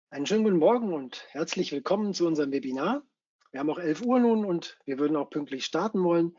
Einen schönen guten Morgen und herzlich willkommen zu unserem Webinar. Wir haben auch 11 Uhr nun und wir würden auch pünktlich starten wollen.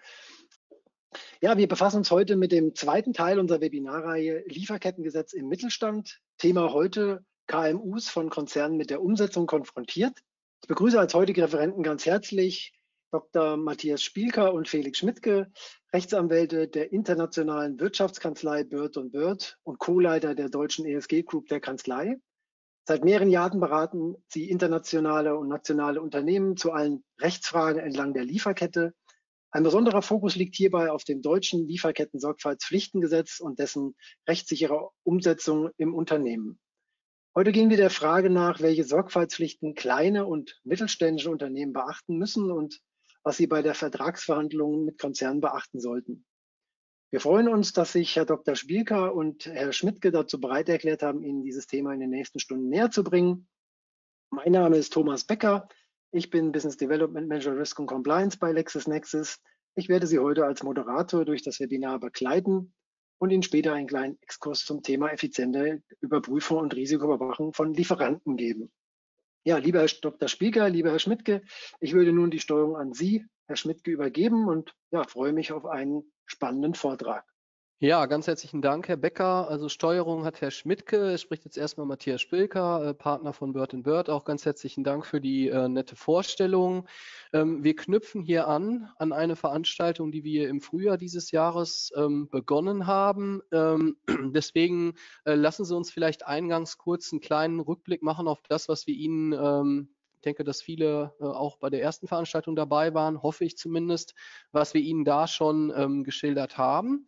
Ja, wir befassen uns heute mit dem zweiten Teil unserer Webinarreihe Lieferkettengesetz im Mittelstand. Thema heute: KMUs von Konzernen mit der Umsetzung konfrontiert. Ich begrüße als heutige Referenten ganz herzlich Dr. Matthias Spielker und Felix Schmidtke, Rechtsanwälte der internationalen Wirtschaftskanzlei Bird Bird und Co-Leiter der deutschen ESG Group der Kanzlei. Seit mehreren Jahren beraten sie internationale und nationale Unternehmen zu allen Rechtsfragen entlang der Lieferkette. Ein besonderer Fokus liegt hierbei auf dem deutschen Lieferketten-Sorgfaltspflichtengesetz und dessen rechtssicherer Umsetzung im Unternehmen. Heute gehen wir der Frage nach, welche Sorgfaltspflichten kleine und mittelständische Unternehmen beachten müssen und was sie bei der Vertragsverhandlung mit Konzernen beachten sollten. Wir freuen uns, dass sich Herr Dr. Spielker und Herr Schmidtke dazu bereit erklärt haben, Ihnen dieses Thema in den nächsten Stunden näher zu bringen. Mein Name ist Thomas Becker. Ich bin Business Development Manager Risk und Compliance bei LexisNexis. Ich werde Sie heute als Moderator durch das Webinar begleiten und Ihnen später einen kleinen Exkurs zum Thema effiziente Überprüfung und Risikoüberwachung von Lieferanten geben. Ja, lieber Herr Dr. Spielker, lieber Herr Schmidtke, ich würde nun die Steuerung an Sie, Herr Schmidtke, übergeben und ja, freue mich auf einen spannenden Vortrag. Ja, ganz herzlichen Dank, Herr Becker. Also Steuerung hat Herr Schmidtke. Es spricht jetzt erstmal Matthias Spilker, Partner von Bird Bird. Auch ganz herzlichen Dank für die nette Vorstellung. Wir knüpfen hier an eine Veranstaltung, die wir im Frühjahr dieses Jahres begonnen haben. Deswegen lassen Sie uns vielleicht eingangs kurz einen kleinen Rückblick machen auf das, was wir Ihnen ich denke, dass viele auch bei der ersten Veranstaltung dabei waren, hoffe ich zumindest, was wir Ihnen da schon geschildert haben.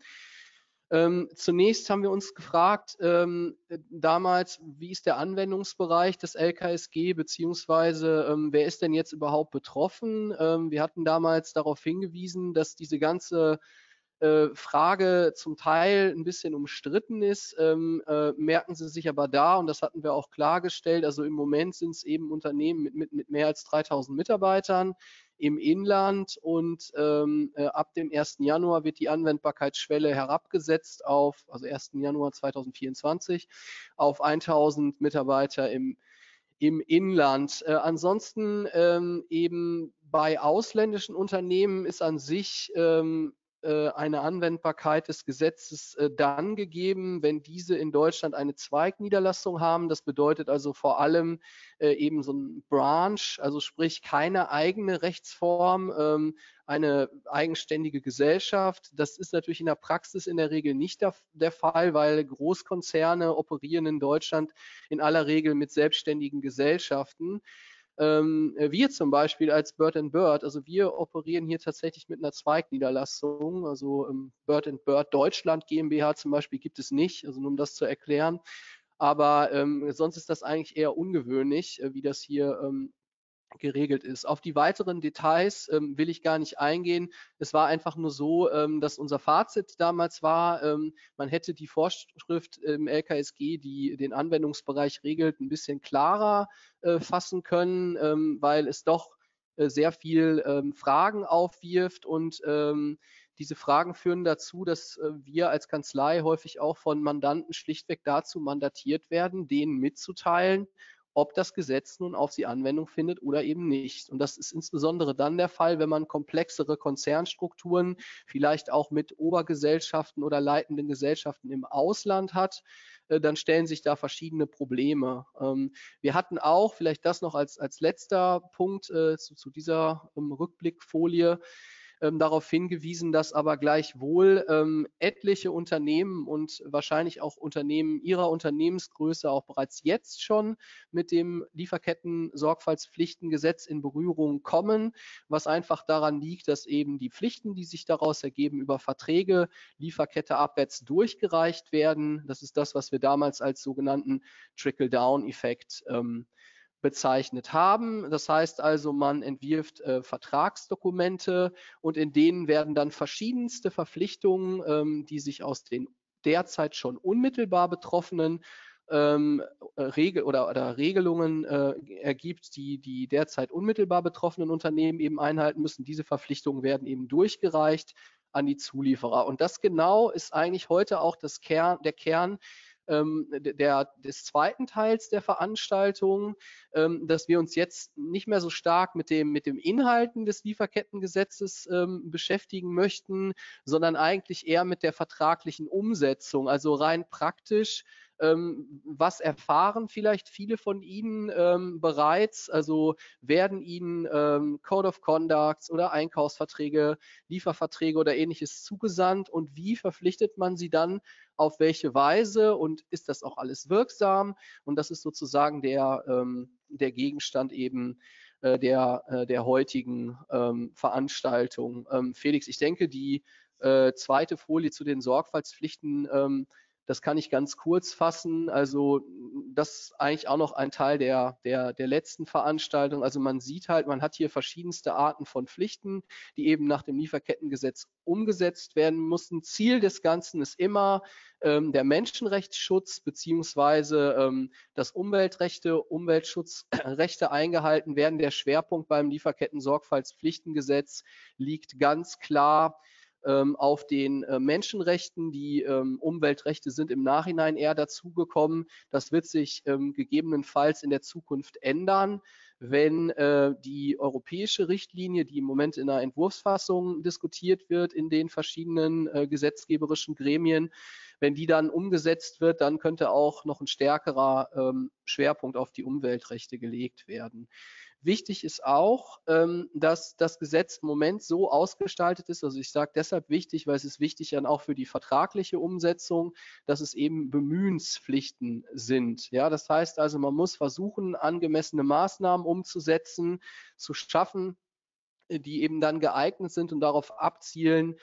Zunächst haben wir uns gefragt, damals, wie ist der Anwendungsbereich des LKSG, beziehungsweise wer ist denn jetzt überhaupt betroffen? Wir hatten damals darauf hingewiesen, dass diese ganze Frage zum Teil ein bisschen umstritten ist, merken Sie sich aber da, und das hatten wir auch klargestellt, also im Moment sind es eben Unternehmen mit mehr als 3000 Mitarbeitern im Inland, und ab dem 1. Januar wird die Anwendbarkeitsschwelle herabgesetzt auf, also 1. Januar 2024, auf 1000 Mitarbeiter im Inland. Ansonsten eben bei ausländischen Unternehmen ist an sich eine Anwendbarkeit des Gesetzes dann gegeben, wenn diese in Deutschland eine Zweigniederlassung haben. Das bedeutet also vor allem eben so ein Branch, also sprich keine eigene Rechtsform, eine eigenständige Gesellschaft. Das ist natürlich in der Praxis in der Regel nicht der Fall, weil Großkonzerne operieren in Deutschland in aller Regel mit selbstständigen Gesellschaften. Wir zum Beispiel als Bird Bird, also wir operieren hier tatsächlich mit einer Zweigniederlassung, also Bird Bird Deutschland GmbH zum Beispiel gibt es nicht, also nur um das zu erklären. Aber sonst ist das eigentlich eher ungewöhnlich, wie das hier geregelt ist. Auf die weiteren Details will ich gar nicht eingehen. Es war einfach nur so, dass unser Fazit damals war, man hätte die Vorschrift im LKSG, die den Anwendungsbereich regelt, ein bisschen klarer fassen können, weil es doch sehr viel Fragen aufwirft, und diese Fragen führen dazu, dass wir als Kanzlei häufig auch von Mandanten schlichtweg dazu mandatiert werden, denen mitzuteilen, ob das Gesetz nun auf sie Anwendung findet oder eben nicht. Und das ist insbesondere dann der Fall, wenn man komplexere Konzernstrukturen, vielleicht auch mit Obergesellschaften oder leitenden Gesellschaften im Ausland hat, dann stellen sich da verschiedene Probleme. Wir hatten auch, vielleicht das noch als letzter Punkt zu dieser Rückblickfolie, darauf hingewiesen, dass aber gleichwohl etliche Unternehmen und wahrscheinlich auch Unternehmen ihrer Unternehmensgröße auch bereits jetzt schon mit dem Lieferketten-Sorgfaltspflichtengesetz in Berührung kommen, was einfach daran liegt, dass eben die Pflichten, die sich daraus ergeben, über Verträge Lieferkette abwärts durchgereicht werden. Das ist das, was wir damals als sogenannten Trickle-Down-Effekt bezeichnet haben. Das heißt also, man entwirft Vertragsdokumente, und in denen werden dann verschiedenste Verpflichtungen, die sich aus den derzeit schon unmittelbar Betroffenen Regelungen ergibt, die derzeit unmittelbar betroffenen Unternehmen eben einhalten müssen. Diese Verpflichtungen werden eben durchgereicht an die Zulieferer. Und das genau ist eigentlich heute auch der Kern des zweiten Teils der Veranstaltung, dass wir uns jetzt nicht mehr so stark mit dem Inhalten des Lieferkettengesetzes beschäftigen möchten, sondern eigentlich eher mit der vertraglichen Umsetzung, also rein praktisch. Was erfahren vielleicht viele von Ihnen bereits? Also werden Ihnen Code of Conduct oder Einkaufsverträge, Lieferverträge oder ähnliches zugesandt und wie verpflichtet man sie dann, auf welche Weise und ist das auch alles wirksam? Und das ist sozusagen der Gegenstand eben der heutigen Veranstaltung. Felix, ich denke, die zweite Folie zu den Sorgfaltspflichten, das kann ich ganz kurz fassen. Also das ist eigentlich auch noch ein Teil der letzten Veranstaltung. Also man sieht halt, man hat hier verschiedenste Arten von Pflichten, die eben nach dem Lieferkettengesetz umgesetzt werden mussten. Ziel des Ganzen ist immer der Menschenrechtsschutz beziehungsweise dass Umweltschutzrechte eingehalten werden. Der Schwerpunkt beim Lieferketten-Sorgfaltspflichtengesetz liegt ganz klar auf den Menschenrechten. Die Umweltrechte sind im Nachhinein eher dazugekommen. Das wird sich gegebenenfalls in der Zukunft ändern, wenn die europäische Richtlinie, die im Moment in einer Entwurfsfassung diskutiert wird in den verschiedenen gesetzgeberischen Gremien, wenn die dann umgesetzt wird, dann könnte auch noch ein stärkerer Schwerpunkt auf die Umweltrechte gelegt werden. Wichtig ist auch, dass das Gesetz im Moment so ausgestaltet ist, also ich sage deshalb wichtig, weil es ist wichtig dann auch für die vertragliche Umsetzung, dass es eben Bemühenspflichten sind. Ja, das heißt also, man muss versuchen, angemessene Maßnahmen umzusetzen, zu schaffen, die eben dann geeignet sind und darauf abzielen,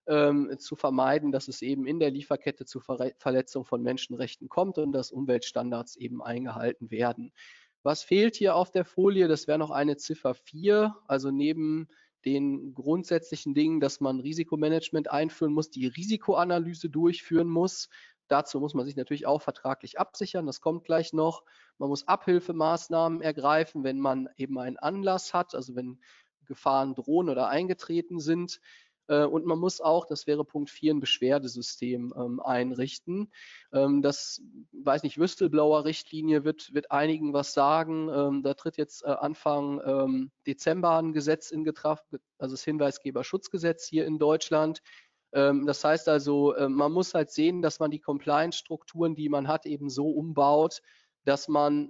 zu vermeiden, dass es eben in der Lieferkette zu Verletzung von Menschenrechten kommt und dass Umweltstandards eben eingehalten werden. Was fehlt hier auf der Folie? Das wäre noch eine Ziffer 4, also neben den grundsätzlichen Dingen, dass man Risikomanagement einführen muss, die Risikoanalyse durchführen muss. Dazu muss man sich natürlich auch vertraglich absichern, das kommt gleich noch. Man muss Abhilfemaßnahmen ergreifen, wenn man eben einen Anlass hat, also wenn Gefahren drohen oder eingetreten sind. Und man muss auch, das wäre Punkt 4, ein Beschwerdesystem einrichten. Das, weiß nicht, Whistleblower-Richtlinie wird einigen was sagen. Da tritt jetzt Anfang Dezember ein Gesetz in Kraft, also das Hinweisgeberschutzgesetz hier in Deutschland. Das heißt also, man muss halt sehen, dass man die Compliance-Strukturen, die man hat, eben so umbaut, dass man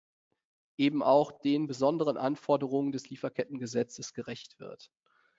eben auch den besonderen Anforderungen des Lieferkettengesetzes gerecht wird.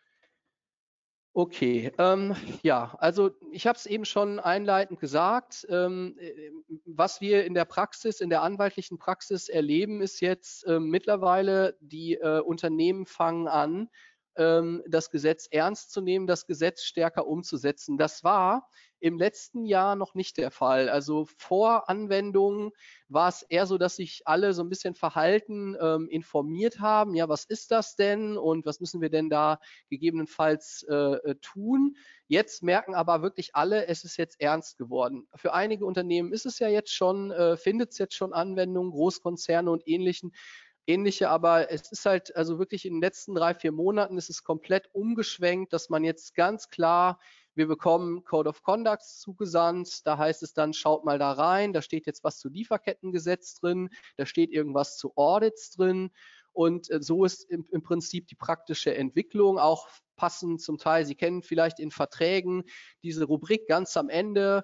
Okay, ja, also ich habe es eben schon einleitend gesagt, was wir in der Praxis, in der anwaltlichen Praxis erleben, ist jetzt mittlerweile, die Unternehmen fangen an, das Gesetz ernst zu nehmen, das Gesetz stärker umzusetzen. Das war im letzten Jahr noch nicht der Fall. Also vor Anwendung war es eher so, dass sich alle so ein bisschen verhalten informiert haben. Ja, was ist das denn und was müssen wir denn da gegebenenfalls tun? Jetzt merken aber wirklich alle, es ist jetzt ernst geworden. Für einige Unternehmen ist es ja jetzt schon, findet es jetzt schon Anwendung, Großkonzerne und ähnliche, aber es ist halt, also wirklich in den letzten 3-4 Monaten ist es komplett umgeschwenkt, dass man jetzt ganz klar, wir bekommen Code of Conduct zugesandt, da heißt es dann, schaut mal da rein, da steht jetzt was zu Lieferkettengesetz drin, da steht irgendwas zu Audits drin und so ist im Prinzip die praktische Entwicklung auch passend zum Teil. Sie kennen vielleicht in Verträgen diese Rubrik ganz am Ende,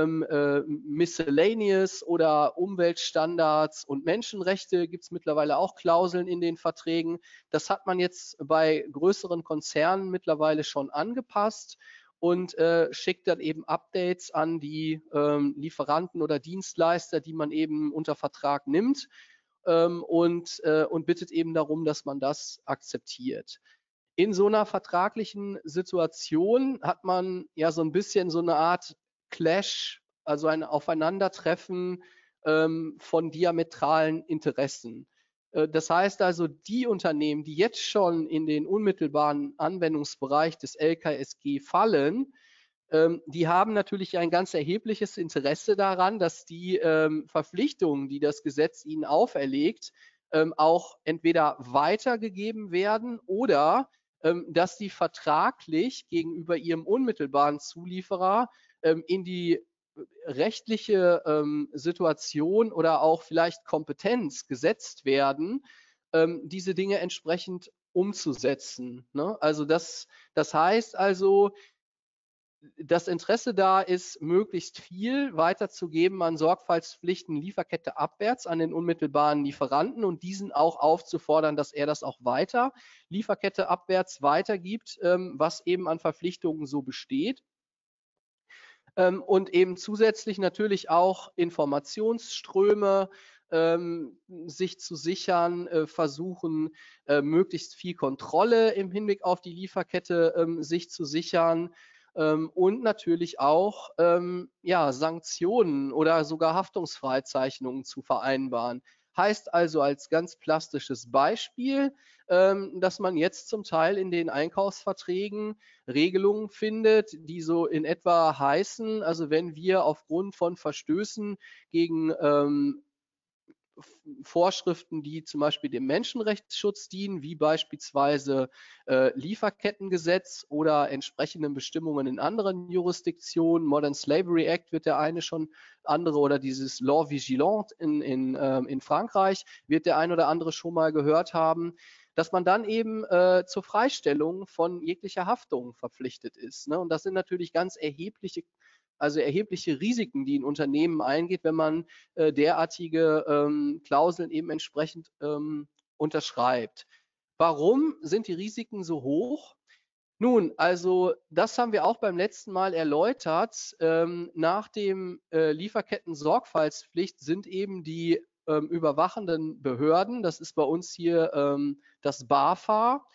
Miscellaneous oder Umweltstandards und Menschenrechte, gibt es mittlerweile auch Klauseln in den Verträgen. Das hat man jetzt bei größeren Konzernen mittlerweile schon angepasst und schickt dann eben Updates an die Lieferanten oder Dienstleister, die man eben unter Vertrag nimmt und bittet eben darum, dass man das akzeptiert. In so einer vertraglichen Situation hat man ja so ein bisschen so eine Art Clash, also ein Aufeinandertreffen von diametralen Interessen. Das heißt also, die Unternehmen, die jetzt schon in den unmittelbaren Anwendungsbereich des LKSG fallen, die haben natürlich ein ganz erhebliches Interesse daran, dass die Verpflichtungen, die das Gesetz ihnen auferlegt, auch entweder weitergegeben werden oder dass sie vertraglich gegenüber ihrem unmittelbaren Zulieferer in die rechtliche Situation oder auch vielleicht Kompetenz gesetzt werden, diese Dinge entsprechend umzusetzen. Ne? Also das heißt also, das Interesse da ist, möglichst viel weiterzugeben an Sorgfaltspflichten Lieferkette abwärts an den unmittelbaren Lieferanten und diesen auch aufzufordern, dass er das auch weiter Lieferkette abwärts weitergibt, was eben an Verpflichtungen so besteht. Und eben zusätzlich natürlich auch Informationsströme sich zu sichern, versuchen, möglichst viel Kontrolle im Hinblick auf die Lieferkette sich zu sichern und natürlich auch ja, Sanktionen oder sogar Haftungsfreizeichnungen zu vereinbaren. Heißt also als ganz plastisches Beispiel, dass man jetzt zum Teil in den Einkaufsverträgen Regelungen findet, die so in etwa heißen, also wenn wir aufgrund von Verstößen gegen Vorschriften, die zum Beispiel dem Menschenrechtsschutz dienen, wie beispielsweise Lieferkettengesetz oder entsprechenden Bestimmungen in anderen Jurisdiktionen. Modern Slavery Act wird der eine schon andere oder dieses Law Vigilant in Frankreich wird der ein oder andere schon mal gehört haben, dass man dann eben zur Freistellung von jeglicher Haftung verpflichtet ist. Ne? Und das sind natürlich ganz erhebliche Risiken, die ein Unternehmen eingeht, wenn man derartige Klauseln eben entsprechend unterschreibt. Warum sind die Risiken so hoch? Nun, also das haben wir auch beim letzten Mal erläutert. Nach dem Lieferketten-Sorgfaltspflicht sind eben die überwachenden Behörden, das ist bei uns hier das BAFA,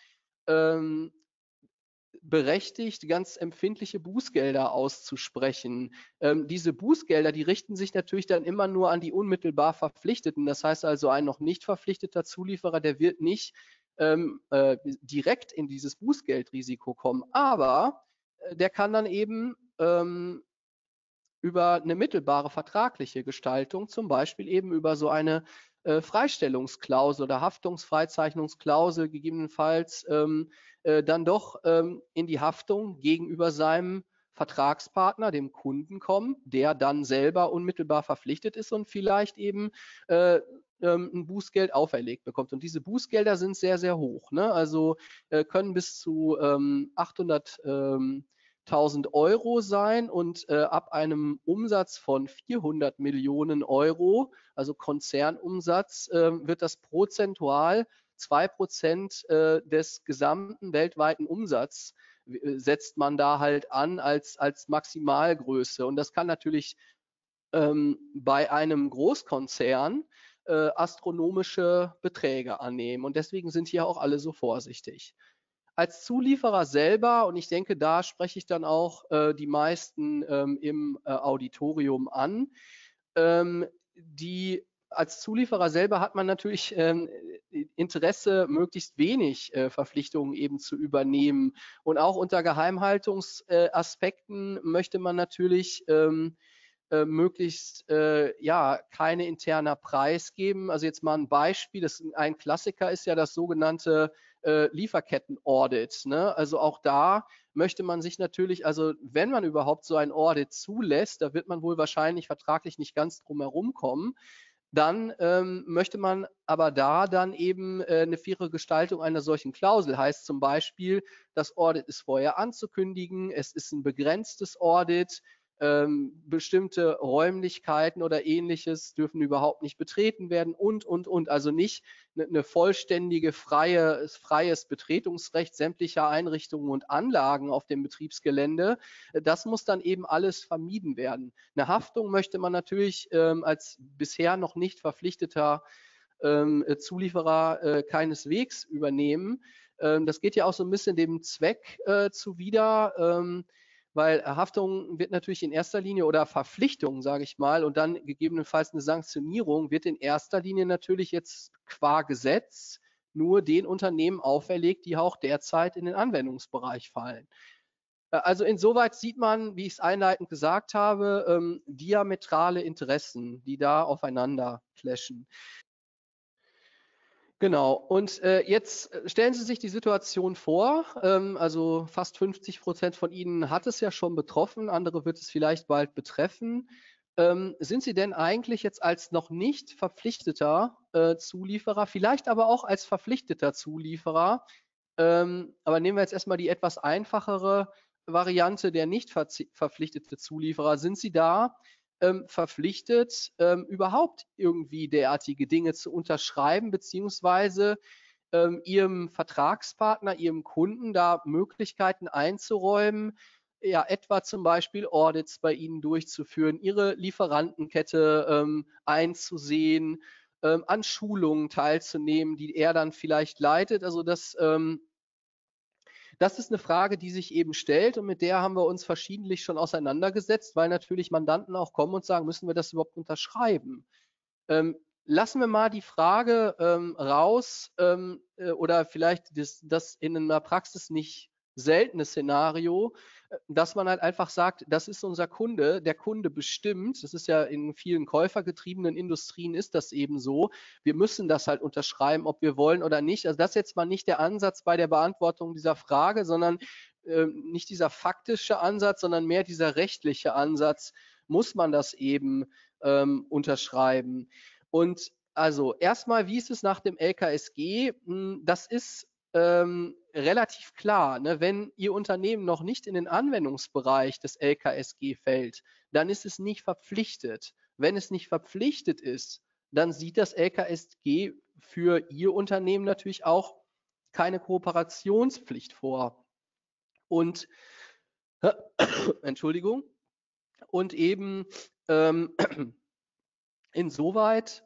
berechtigt, ganz empfindliche Bußgelder auszusprechen. Diese Bußgelder, die richten sich natürlich dann immer nur an die unmittelbar Verpflichteten. Das heißt also, ein noch nicht verpflichteter Zulieferer, der wird nicht direkt in dieses Bußgeldrisiko kommen. Aber der kann dann eben über eine mittelbare vertragliche Gestaltung, zum Beispiel eben über so eine Freistellungsklausel oder Haftungsfreizeichnungsklausel gegebenenfalls dann doch in die Haftung gegenüber seinem Vertragspartner, dem Kunden kommen, der dann selber unmittelbar verpflichtet ist und vielleicht eben ein Bußgeld auferlegt bekommt. Und diese Bußgelder sind sehr, sehr hoch. Ne? Also können bis zu 800.000 Euro sein und ab einem Umsatz von 400 Millionen Euro, also Konzernumsatz, wird das prozentual 2% des gesamten weltweiten Umsatzes setzt man da halt an als Maximalgröße. Und das kann natürlich bei einem Großkonzern astronomische Beträge annehmen. Und deswegen sind hier auch alle so vorsichtig. Als Zulieferer selber, und ich denke, da spreche ich dann auch die meisten im Auditorium an, als Zulieferer selber hat man natürlich Interesse, möglichst wenig Verpflichtungen eben zu übernehmen. Und auch unter Geheimhaltungsaspekten möchte man natürlich möglichst ja, keine interner Preis geben. Also jetzt mal ein Beispiel, ein Klassiker ist ja das sogenannte Lieferketten-Audit. Ne? Also auch da möchte man sich natürlich, also wenn man überhaupt so ein Audit zulässt, da wird man wohl wahrscheinlich vertraglich nicht ganz drum herum kommen, dann möchte man aber da dann eben eine faire Gestaltung einer solchen Klausel. Heißt zum Beispiel, das Audit ist vorher anzukündigen, es ist ein begrenztes Audit, bestimmte Räumlichkeiten oder ähnliches dürfen überhaupt nicht betreten werden und. Also nicht eine vollständige freies Betretungsrecht sämtlicher Einrichtungen und Anlagen auf dem Betriebsgelände. Das muss dann eben alles vermieden werden. Eine Haftung möchte man natürlich als bisher noch nicht verpflichteter Zulieferer keineswegs übernehmen. Das geht ja auch so ein bisschen dem Zweck zuwider, weil Haftung wird natürlich in erster Linie oder Verpflichtung, sage ich mal, und dann gegebenenfalls eine Sanktionierung wird in erster Linie natürlich jetzt qua Gesetz nur den Unternehmen auferlegt, die auch derzeit in den Anwendungsbereich fallen. Also insoweit sieht man, wie ich es einleitend gesagt habe, diametrale Interessen, die da aufeinander clashen. Genau. Und jetzt stellen Sie sich die Situation vor, also fast 50% von Ihnen hat es ja schon betroffen, andere wird es vielleicht bald betreffen. Sind Sie denn eigentlich jetzt als noch nicht verpflichteter Zulieferer, vielleicht aber auch als verpflichteter Zulieferer, aber nehmen wir jetzt erstmal die etwas einfachere Variante, der nicht verpflichtete Zulieferer, sind Sie da verpflichtet, überhaupt irgendwie derartige Dinge zu unterschreiben, beziehungsweise Ihrem Vertragspartner, Ihrem Kunden da Möglichkeiten einzuräumen, ja, etwa zum Beispiel Audits bei Ihnen durchzuführen, Ihre Lieferantenkette einzusehen, an Schulungen teilzunehmen, die er dann vielleicht leitet. Also das ist eine Frage, die sich eben stellt und mit der haben wir uns verschiedentlich schon auseinandergesetzt, weil natürlich Mandanten auch kommen und sagen: „Müssen wir das überhaupt unterschreiben?“ Lassen wir mal die Frage raus oder vielleicht das in einer Praxis nicht seltene Szenario, dass man halt einfach sagt, das ist unser Kunde, der Kunde bestimmt. Das ist ja in vielen käufergetriebenen Industrien ist das eben so. Wir müssen das halt unterschreiben, ob wir wollen oder nicht. Also das ist jetzt mal nicht der Ansatz bei der Beantwortung dieser Frage, sondern nicht dieser faktische Ansatz, sondern mehr dieser rechtliche Ansatz. Muss man das eben unterschreiben? Und also erstmal, wie ist es nach dem LKSG? Das ist relativ klar. Ne? Wenn Ihr Unternehmen noch nicht in den Anwendungsbereich des LKSG fällt, dann ist es nicht verpflichtet. Wenn es nicht verpflichtet ist, dann sieht das LKSG für Ihr Unternehmen natürlich auch keine Kooperationspflicht vor. Und Entschuldigung. Und eben insoweit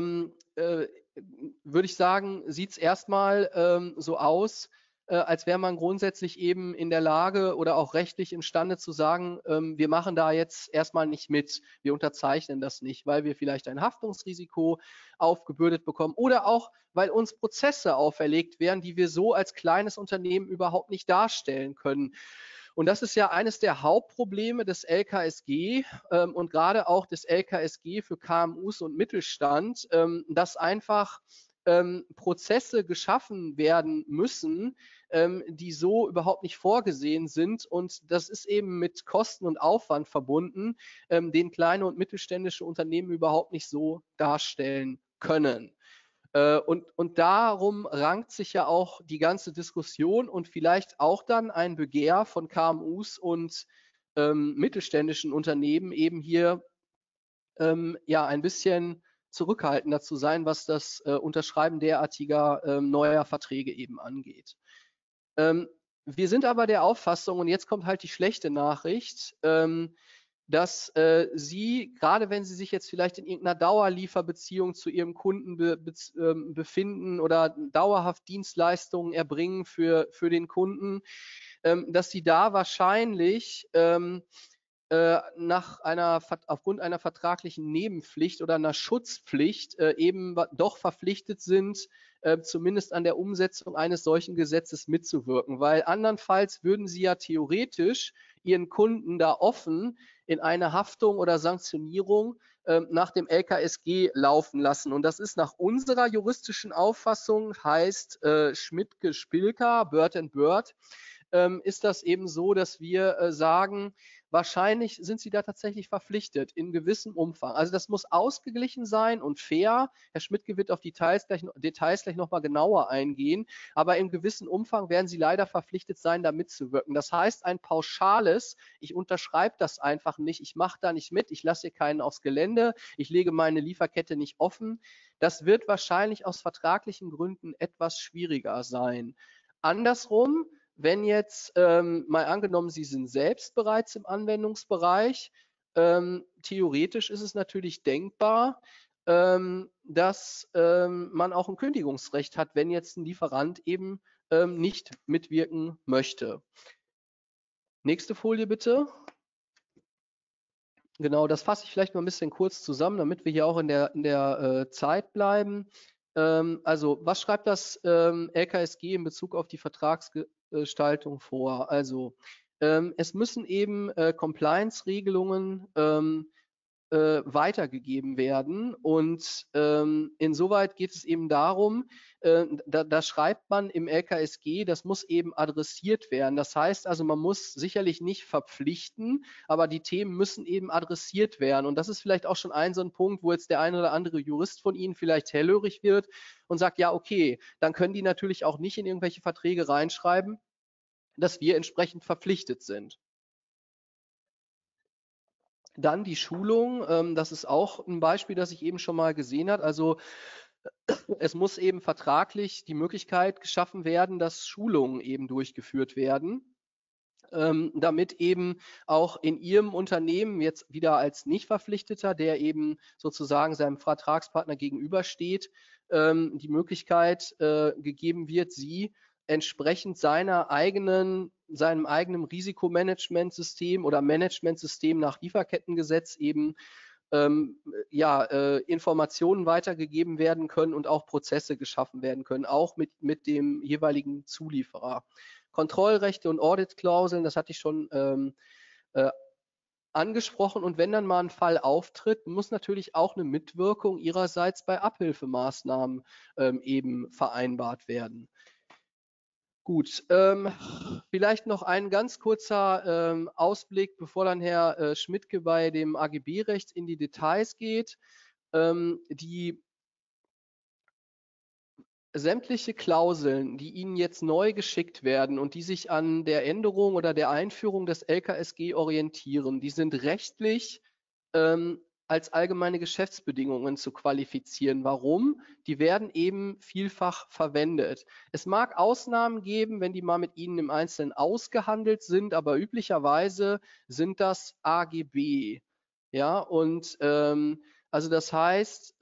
würde ich sagen, sieht es erstmal so aus, als wäre man grundsätzlich eben in der Lage oder auch rechtlich imstande zu sagen, wir machen da jetzt erstmal nicht mit, wir unterzeichnen das nicht, weil wir vielleicht ein Haftungsrisiko aufgebürdet bekommen oder auch, weil uns Prozesse auferlegt werden, die wir so als kleines Unternehmen überhaupt nicht darstellen können. Und das ist ja eines der Hauptprobleme des LKSG und gerade auch des LKSG für KMUs und Mittelstand, dass einfach Prozesse geschaffen werden müssen, die so überhaupt nicht vorgesehen sind. Und das ist eben mit Kosten und Aufwand verbunden, den kleine und mittelständische Unternehmen überhaupt nicht so darstellen können. Und darum rankt sich ja auch die ganze Diskussion und vielleicht auch dann ein Begehr von KMUs und mittelständischen Unternehmen eben hier ja ein bisschen zurückhaltender zu sein, was das Unterschreiben derartiger neuer Verträge eben angeht. Wir sind aber der Auffassung, und jetzt kommt halt die schlechte Nachricht, dass Sie, gerade wenn Sie sich jetzt vielleicht in irgendeiner Dauerlieferbeziehung zu Ihrem Kunden befinden oder dauerhaft Dienstleistungen erbringen für den Kunden, dass Sie da wahrscheinlich aufgrund einer vertraglichen Nebenpflicht oder einer Schutzpflicht eben doch verpflichtet sind, zumindest an der Umsetzung eines solchen Gesetzes mitzuwirken. Weil andernfalls würden Sie ja theoretisch Ihren Kunden da offen in eine Haftung oder Sanktionierung nach dem LKSG laufen lassen. Und das ist nach unserer juristischen Auffassung, heißt Schmidtke-Spilker, Bird & Bird, ist das eben so, dass wir sagen, wahrscheinlich sind Sie da tatsächlich verpflichtet in gewissem Umfang. Also das muss ausgeglichen sein und fair. Herr Schmidtke wird auf Details gleich noch mal genauer eingehen, aber in gewissem Umfang werden Sie leider verpflichtet sein, da mitzuwirken. Das heißt, ein pauschales, ich unterschreibe das einfach nicht, ich mache da nicht mit, ich lasse hier keinen aufs Gelände, ich lege meine Lieferkette nicht offen, das wird wahrscheinlich aus vertraglichen Gründen etwas schwieriger sein. Andersrum, wenn jetzt mal angenommen, Sie sind selbst bereits im Anwendungsbereich, theoretisch ist es natürlich denkbar, dass man auch ein Kündigungsrecht hat, wenn jetzt ein Lieferant eben nicht mitwirken möchte. Nächste Folie bitte. Genau, das fasse ich vielleicht mal ein bisschen kurz zusammen, damit wir hier auch in der Zeit bleiben. Also, was schreibt das LKSG in Bezug auf die Vertragsgestaltung vor? Also, es müssen eben Compliance-Regelungen weitergegeben werden. Und insoweit geht es eben darum, da schreibt man im LKSG, das muss eben adressiert werden. Das heißt also, man muss sicherlich nicht verpflichten, aber die Themen müssen eben adressiert werden. Und das ist vielleicht auch schon so ein Punkt, wo jetzt der ein oder andere Jurist von Ihnen vielleicht hellhörig wird und sagt, ja, okay, dann können die natürlich auch nicht in irgendwelche Verträge reinschreiben, dass wir entsprechend verpflichtet sind. Dann die Schulung, das ist auch ein Beispiel, das ich eben schon mal gesehen habe. Also es muss eben vertraglich die Möglichkeit geschaffen werden, dass Schulungen eben durchgeführt werden, damit eben auch in Ihrem Unternehmen jetzt wieder als Nicht-Verpflichteter, der eben sozusagen seinem Vertragspartner gegenübersteht, die Möglichkeit gegeben wird, Sie entsprechend seinem eigenen Risikomanagementsystem oder Managementsystem nach Lieferkettengesetz eben Informationen weitergegeben werden können und auch Prozesse geschaffen werden können, auch mit dem jeweiligen Zulieferer. Kontrollrechte und Auditklauseln, das hatte ich schon angesprochen. Und wenn dann mal ein Fall auftritt, muss natürlich auch eine Mitwirkung Ihrerseits bei Abhilfemaßnahmen eben vereinbart werden. Gut, vielleicht noch ein ganz kurzer Ausblick, bevor dann Herr Schmidtke bei dem AGB-Recht in die Details geht. Die sämtliche Klauseln, die Ihnen jetzt neu geschickt werden und die sich an der Änderung oder der Einführung des LKSG orientieren, die sind rechtlich als allgemeine Geschäftsbedingungen zu qualifizieren. Warum? Die werden eben vielfach verwendet. Es mag Ausnahmen geben, wenn die mal mit Ihnen im Einzelnen ausgehandelt sind, aber üblicherweise sind das AGB. Ja, und also das heißt,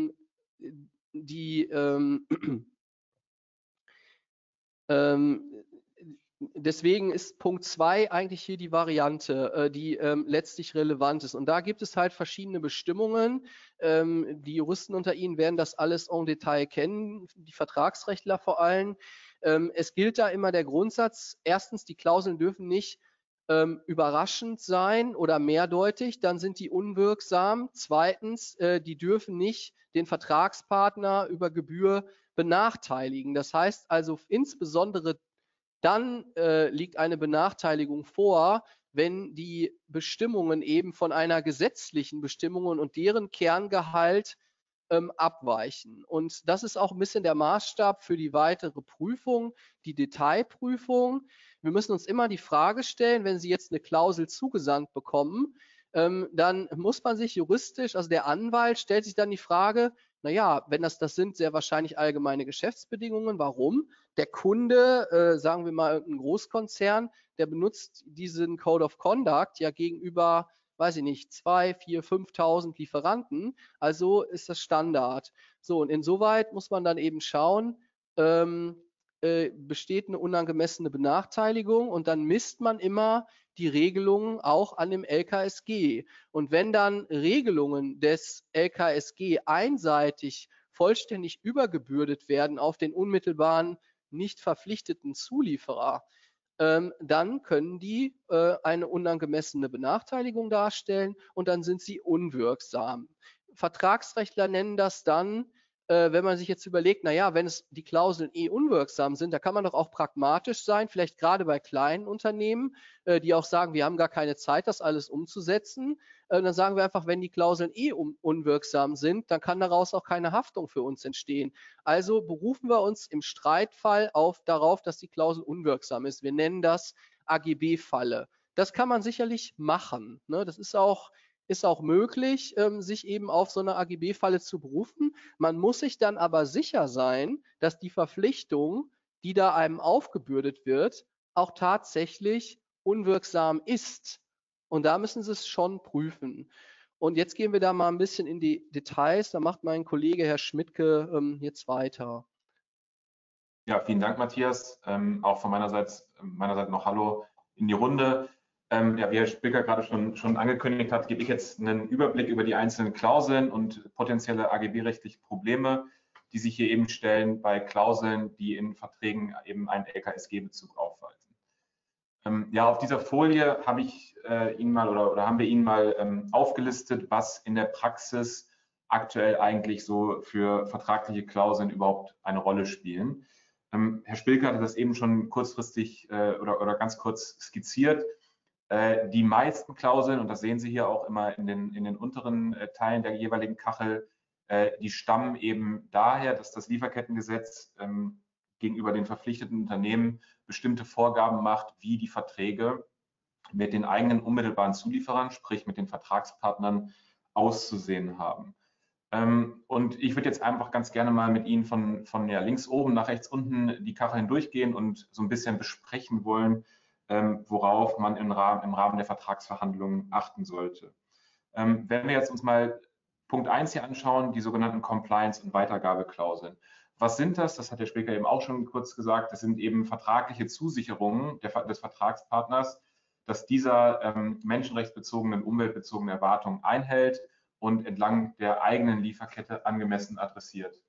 deswegen ist Punkt 2 eigentlich hier die Variante, die letztlich relevant ist. Und da gibt es halt verschiedene Bestimmungen. Die Juristen unter Ihnen werden das alles en Detail kennen, die Vertragsrechtler vor allem. Es gilt da immer der Grundsatz, erstens, die Klauseln dürfen nicht überraschend sein oder mehrdeutig, dann sind die unwirksam. Zweitens, die dürfen nicht den Vertragspartner über Gebühr benachteiligen. Das heißt also insbesondere dann liegt eine Benachteiligung vor, wenn die Bestimmungen eben von einer gesetzlichen Bestimmung und deren Kerngehalt abweichen. Und das ist auch ein bisschen der Maßstab für die weitere Prüfung, die Detailprüfung. Wir müssen uns immer die Frage stellen, wenn Sie jetzt eine Klausel zugesandt bekommen, dann muss man sich juristisch, also der Anwalt stellt sich dann die Frage, naja, wenn das sind sehr wahrscheinlich allgemeine Geschäftsbedingungen. Warum? Der Kunde, sagen wir mal ein Großkonzern, der benutzt diesen Code of Conduct ja gegenüber, weiß ich nicht, 2.000, 4.000, 5.000 Lieferanten. Also ist das Standard. So, und insoweit muss man dann eben schauen, besteht eine unangemessene Benachteiligung und dann misst man immer die Regelungen auch an dem LKSG. Und wenn dann Regelungen des LKSG einseitig vollständig übergebürdet werden auf den unmittelbaren, nicht verpflichteten Zulieferer, dann können die eine unangemessene Benachteiligung darstellen und dann sind sie unwirksam. Vertragsrechtler nennen das dann, wenn man sich jetzt überlegt, naja, wenn die Klauseln unwirksam sind, da kann man doch auch pragmatisch sein, vielleicht gerade bei kleinen Unternehmen, die auch sagen, wir haben gar keine Zeit, das alles umzusetzen. Dann sagen wir einfach, wenn die Klauseln unwirksam sind, dann kann daraus auch keine Haftung für uns entstehen. Also berufen wir uns im Streitfall darauf, dass die Klausel unwirksam ist. Wir nennen das AGB-Falle. Das kann man sicherlich machen. Ne? Das ist auch möglich, sich eben auf so eine AGB-Falle zu berufen. Man muss sich dann aber sicher sein, dass die Verpflichtung, die da einem aufgebürdet wird, auch tatsächlich unwirksam ist. Und da müssen Sie es schon prüfen. Und jetzt gehen wir da mal ein bisschen in die Details. Da macht mein Kollege Herr Schmidtke jetzt weiter. Ja, vielen Dank, Matthias. Auch von meiner Seite noch Hallo in die Runde. Ja, wie Herr Spilker gerade schon angekündigt hat, gebe ich jetzt einen Überblick über die einzelnen Klauseln und potenzielle AGB-rechtliche Probleme, die sich hier eben stellen bei Klauseln, die in Verträgen eben einen LKSG-Bezug aufweisen. Ja, auf dieser Folie habe ich Ihnen mal oder haben wir Ihnen mal aufgelistet, was in der Praxis aktuell eigentlich so für vertragliche Klauseln überhaupt eine Rolle spielen. Herr Spilker hatte das eben schon kurzfristig oder ganz kurz skizziert. Die meisten Klauseln, und das sehen Sie hier auch immer in den unteren Teilen der jeweiligen Kachel, die stammen eben daher, dass das Lieferkettengesetz gegenüber den verpflichteten Unternehmen bestimmte Vorgaben macht, wie die Verträge mit den eigenen unmittelbaren Zulieferern, sprich mit den Vertragspartnern, auszusehen haben. Und ich würde jetzt einfach ganz gerne mal mit Ihnen von ja, links oben nach rechts unten die Kacheln durchgehen und so ein bisschen besprechen wollen, worauf man im Rahmen der Vertragsverhandlungen achten sollte. Wenn wir jetzt uns mal Punkt 1 hier anschauen, die sogenannten Compliance- und Weitergabeklauseln. Was sind das? Das hat der Spilker eben auch schon kurz gesagt. Das sind eben vertragliche Zusicherungen des Vertragspartners, dass dieser menschenrechtsbezogenen, umweltbezogenen Erwartungen einhält und entlang der eigenen Lieferkette angemessen adressiert.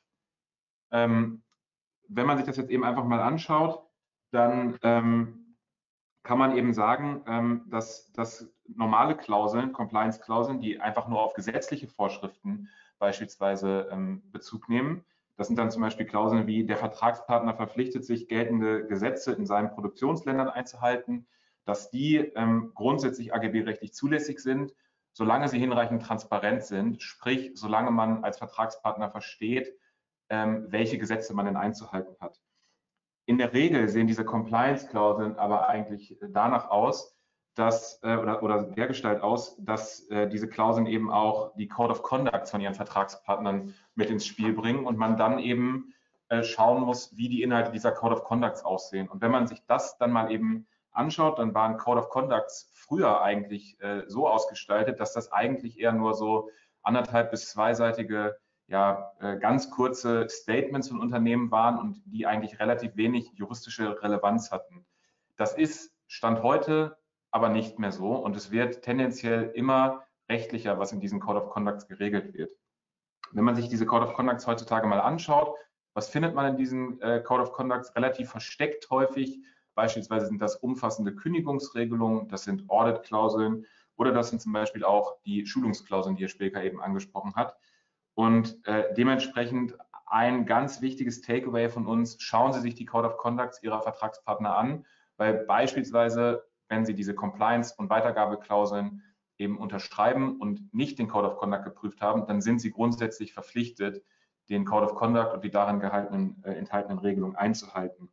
Wenn man sich das jetzt eben einfach mal anschaut, dann kann man eben sagen, dass normale Klauseln, Compliance-Klauseln, die einfach nur auf gesetzliche Vorschriften beispielsweise Bezug nehmen, das sind dann zum Beispiel Klauseln wie, der Vertragspartner verpflichtet sich, geltende Gesetze in seinen Produktionsländern einzuhalten, dass die grundsätzlich AGB-rechtlich zulässig sind, solange sie hinreichend transparent sind, sprich, solange man als Vertragspartner versteht, welche Gesetze man denn einzuhalten hat. In der Regel sehen diese Compliance-Klauseln aber eigentlich danach aus, dass, oder dergestalt aus, dass diese Klauseln eben auch die Code of Conduct von ihren Vertragspartnern mit ins Spiel bringen und man dann eben schauen muss, wie die Inhalte dieser Code of Conducts aussehen. Und wenn man sich das dann mal eben anschaut, dann waren Code of Conducts früher eigentlich so ausgestaltet, dass das eigentlich eher nur so 1,5- bis 2-seitige ja, ganz kurze Statements von Unternehmen waren und die eigentlich relativ wenig juristische Relevanz hatten. Das ist Stand heute aber nicht mehr so und es wird tendenziell immer rechtlicher, was in diesen Code of Conducts geregelt wird. Wenn man sich diese Code of Conducts heutzutage mal anschaut, was findet man in diesen Code of Conducts? Relativ versteckt häufig. Beispielsweise sind das umfassende Kündigungsregelungen, das sind Audit-Klauseln oder das sind zum Beispiel auch die Schulungsklauseln, die Herr Spilker eben angesprochen hat. Und dementsprechend ein ganz wichtiges Takeaway von uns, schauen Sie sich die Code of Conducts Ihrer Vertragspartner an, weil beispielsweise, wenn Sie diese Compliance- und Weitergabeklauseln eben unterschreiben und nicht den Code of Conduct geprüft haben, dann sind Sie grundsätzlich verpflichtet, den Code of Conduct und die darin enthaltenen Regelungen einzuhalten.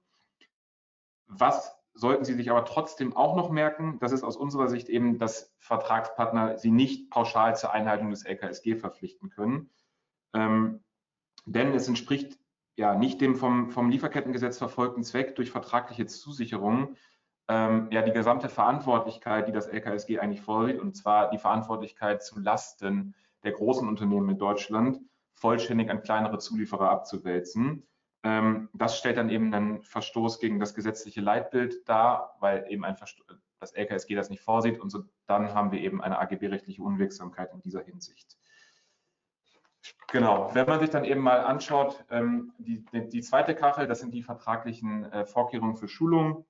Was sollten Sie sich aber trotzdem auch noch merken? Das ist aus unserer Sicht eben, dass Vertragspartner Sie nicht pauschal zur Einhaltung des LKSG verpflichten können. Denn es entspricht ja nicht dem vom Lieferkettengesetz verfolgten Zweck, durch vertragliche Zusicherungen ja die gesamte Verantwortlichkeit, die das LKSG eigentlich vorsieht, und zwar die Verantwortlichkeit zu Lasten der großen Unternehmen in Deutschland, vollständig an kleinere Zulieferer abzuwälzen. Das stellt dann eben einen Verstoß gegen das gesetzliche Leitbild dar, weil eben das LKSG das nicht vorsieht und so, dann haben wir eben eine AGB-rechtliche Unwirksamkeit in dieser Hinsicht. Genau, wenn man sich dann eben mal anschaut, die zweite Kachel, das sind die vertraglichen Vorkehrungen für Schulungen.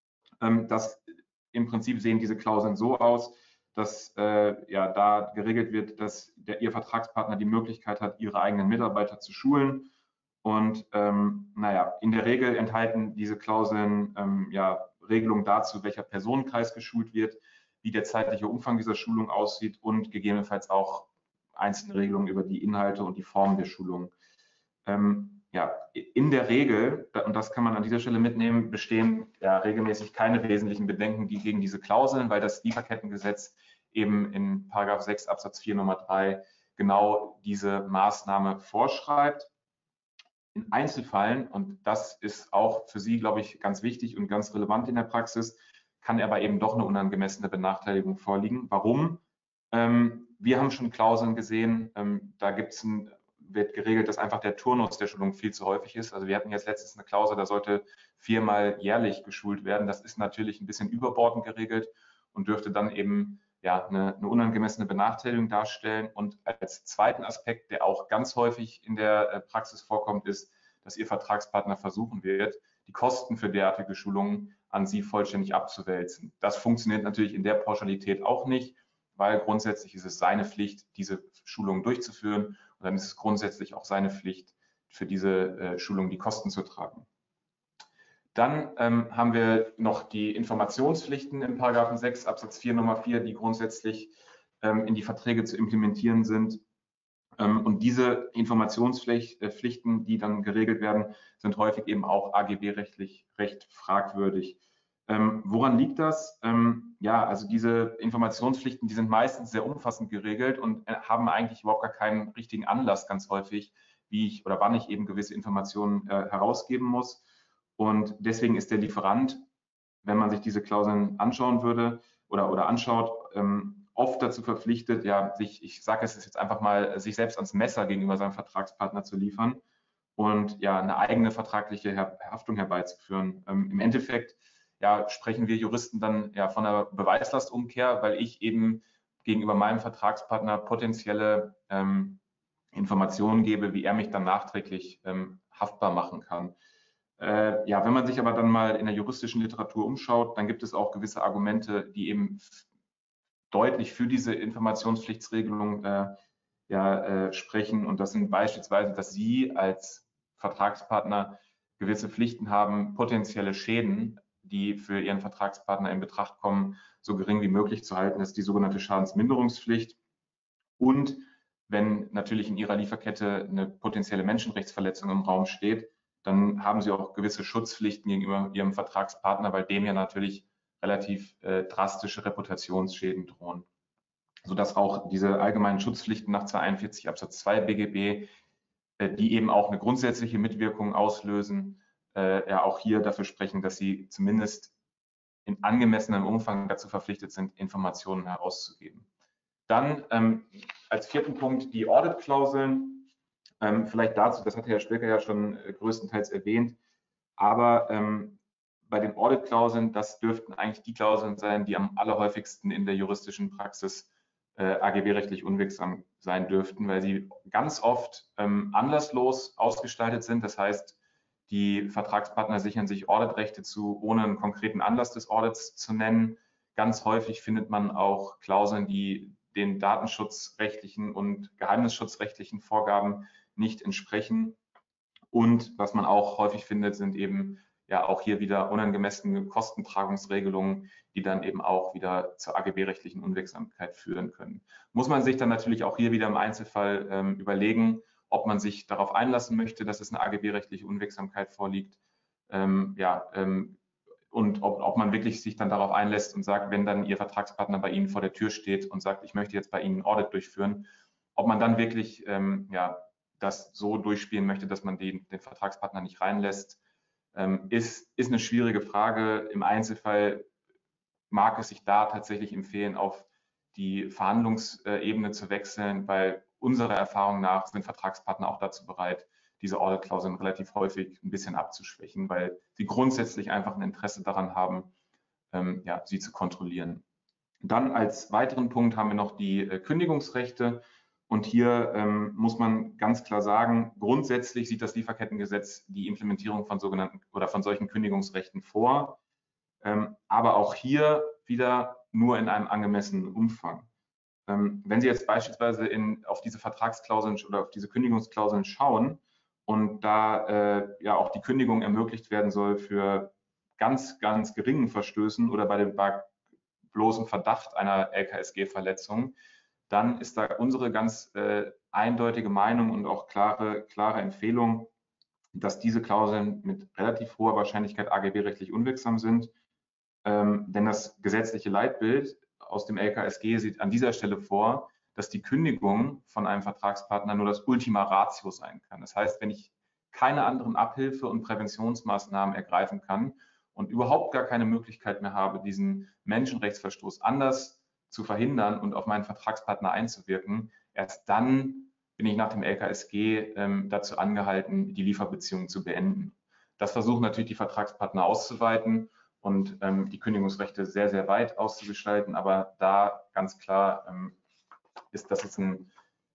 Im Prinzip sehen diese Klauseln so aus, dass ja, da geregelt wird, dass Ihr Vertragspartner die Möglichkeit hat, Ihre eigenen Mitarbeiter zu schulen. Und naja, in der Regel enthalten diese Klauseln ja, Regelungen dazu, welcher Personenkreis geschult wird, wie der zeitliche Umfang dieser Schulung aussieht und gegebenenfalls auch einzelne Regelungen über die Inhalte und die Formen der Schulung. Ja, in der Regel, und das kann man an dieser Stelle mitnehmen, bestehen ja regelmäßig keine wesentlichen Bedenken gegen diese Klauseln, weil das Lieferkettengesetz eben in § 6 Absatz 4 Nummer 3 genau diese Maßnahme vorschreibt. In Einzelfällen, und das ist auch für Sie, glaube ich, ganz wichtig und ganz relevant in der Praxis, kann aber eben doch eine unangemessene Benachteiligung vorliegen. Warum? Wir haben schon Klauseln gesehen, da wird geregelt, dass einfach der Turnus der Schulung viel zu häufig ist. Also wir hatten jetzt letztens eine Klausel, da sollte 4-mal jährlich geschult werden. Das ist natürlich ein bisschen überbordend geregelt und dürfte dann eben ja, eine unangemessene Benachteiligung darstellen. Und als zweiten Aspekt, der auch ganz häufig in der Praxis vorkommt, ist, dass Ihr Vertragspartner versuchen wird, die Kosten für derartige Schulungen an Sie vollständig abzuwälzen. Das funktioniert natürlich in der Pauschalität auch nicht, weil grundsätzlich ist es seine Pflicht, diese Schulungen durchzuführen, und dann ist es grundsätzlich auch seine Pflicht, für diese Schulung die Kosten zu tragen. Dann haben wir noch die Informationspflichten in § 6 Absatz 4 Nummer 4, die grundsätzlich in die Verträge zu implementieren sind. Und diese Informationspflichten, die dann geregelt werden, sind häufig eben auch AGB-rechtlich recht fragwürdig. Woran liegt das? Ja, also diese Informationspflichten, die sind meistens sehr umfassend geregelt und haben eigentlich überhaupt gar keinen richtigen Anlass ganz häufig, wie ich oder wann ich eben gewisse Informationen herausgeben muss. Und deswegen ist der Lieferant, wenn man sich diese Klauseln anschauen würde oder anschaut, oft dazu verpflichtet, ja, ich sage es jetzt einfach mal, sich selbst ans Messer gegenüber seinem Vertragspartner zu liefern und ja, eine eigene vertragliche Haftung herbeizuführen. Im Endeffekt ja, sprechen wir Juristen dann ja von einer Beweislastumkehr, weil ich eben gegenüber meinem Vertragspartner potenzielle Informationen gebe, wie er mich dann nachträglich haftbar machen kann. Ja, wenn man sich aber dann mal in der juristischen Literatur umschaut, dann gibt es auch gewisse Argumente, die eben deutlich für diese Informationspflichtsregelung sprechen. Und das sind beispielsweise, dass Sie als Vertragspartner gewisse Pflichten haben, potenzielle Schäden, die für Ihren Vertragspartner in Betracht kommen, so gering wie möglich zu halten. Das ist die sogenannte Schadensminderungspflicht. Und wenn natürlich in Ihrer Lieferkette eine potenzielle Menschenrechtsverletzung im Raum steht, dann haben Sie auch gewisse Schutzpflichten gegenüber Ihrem Vertragspartner, weil dem ja natürlich relativ drastische Reputationsschäden drohen. Sodass auch diese allgemeinen Schutzpflichten nach 241 Absatz 2 BGB, die eben auch eine grundsätzliche Mitwirkung auslösen, ja auch hier dafür sprechen, dass Sie zumindest in angemessenem Umfang dazu verpflichtet sind, Informationen herauszugeben. Dann als vierten Punkt die Audit-Klauseln. Vielleicht dazu, das hatte Herr Spilker ja schon größtenteils erwähnt, aber bei den Audit-Klauseln, das dürften eigentlich die Klauseln sein, die am allerhäufigsten in der juristischen Praxis AGB-rechtlich unwirksam sein dürften, weil sie ganz oft anlasslos ausgestaltet sind. Das heißt, die Vertragspartner sichern sich Auditrechte zu, ohne einen konkreten Anlass des Audits zu nennen. Ganz häufig findet man auch Klauseln, die den datenschutzrechtlichen und geheimnisschutzrechtlichen Vorgaben nicht entsprechen. Und was man auch häufig findet, sind eben ja auch hier wieder unangemessene Kostentragungsregelungen, die dann eben auch wieder zur AGB-rechtlichen Unwirksamkeit führen können. Muss man sich dann natürlich auch hier wieder im Einzelfall überlegen, ob man sich darauf einlassen möchte, dass es eine AGB-rechtliche Unwirksamkeit vorliegt. Und ob man wirklich sich dann darauf einlässt und sagt, wenn dann Ihr Vertragspartner bei Ihnen vor der Tür steht und sagt, ich möchte jetzt bei Ihnen ein Audit durchführen, ob man dann wirklich das so durchspielen möchte, dass man den Vertragspartner nicht reinlässt, ist eine schwierige Frage. Im Einzelfall mag es sich da tatsächlich empfehlen, auf die Verhandlungsebene zu wechseln, weil unserer Erfahrung nach sind Vertragspartner auch dazu bereit, diese Audit-Klauseln relativ häufig ein bisschen abzuschwächen, weil sie grundsätzlich einfach ein Interesse daran haben, sie zu kontrollieren. Dann als weiteren Punkt haben wir noch die Kündigungsrechte. Und hier muss man ganz klar sagen, grundsätzlich sieht das Lieferkettengesetz die Implementierung von sogenannten oder von solchen Kündigungsrechten vor, aber auch hier wieder nur in einem angemessenen Umfang. Wenn Sie jetzt beispielsweise auf diese Vertragsklauseln oder auf diese Kündigungsklauseln schauen und da ja auch die Kündigung ermöglicht werden soll für ganz, ganz geringen Verstößen oder bei dem bloßen Verdacht einer LKSG-Verletzung, dann ist da unsere ganz eindeutige Meinung und auch klare Empfehlung, dass diese Klauseln mit relativ hoher Wahrscheinlichkeit AGB-rechtlich unwirksam sind. Denn das gesetzliche Leitbild aus dem LKSG sieht an dieser Stelle vor, dass die Kündigung von einem Vertragspartner nur das Ultima Ratio sein kann. Das heißt, wenn ich keine anderen Abhilfe- und Präventionsmaßnahmen ergreifen kann und überhaupt gar keine Möglichkeit mehr habe, diesen Menschenrechtsverstoß anders zu verhindern und auf meinen Vertragspartner einzuwirken, erst dann bin ich nach dem LKSG dazu angehalten, die Lieferbeziehung zu beenden. Das versuchen natürlich die Vertragspartner auszuweiten und die Kündigungsrechte sehr, sehr weit auszugestalten, aber da ganz klar ist das jetzt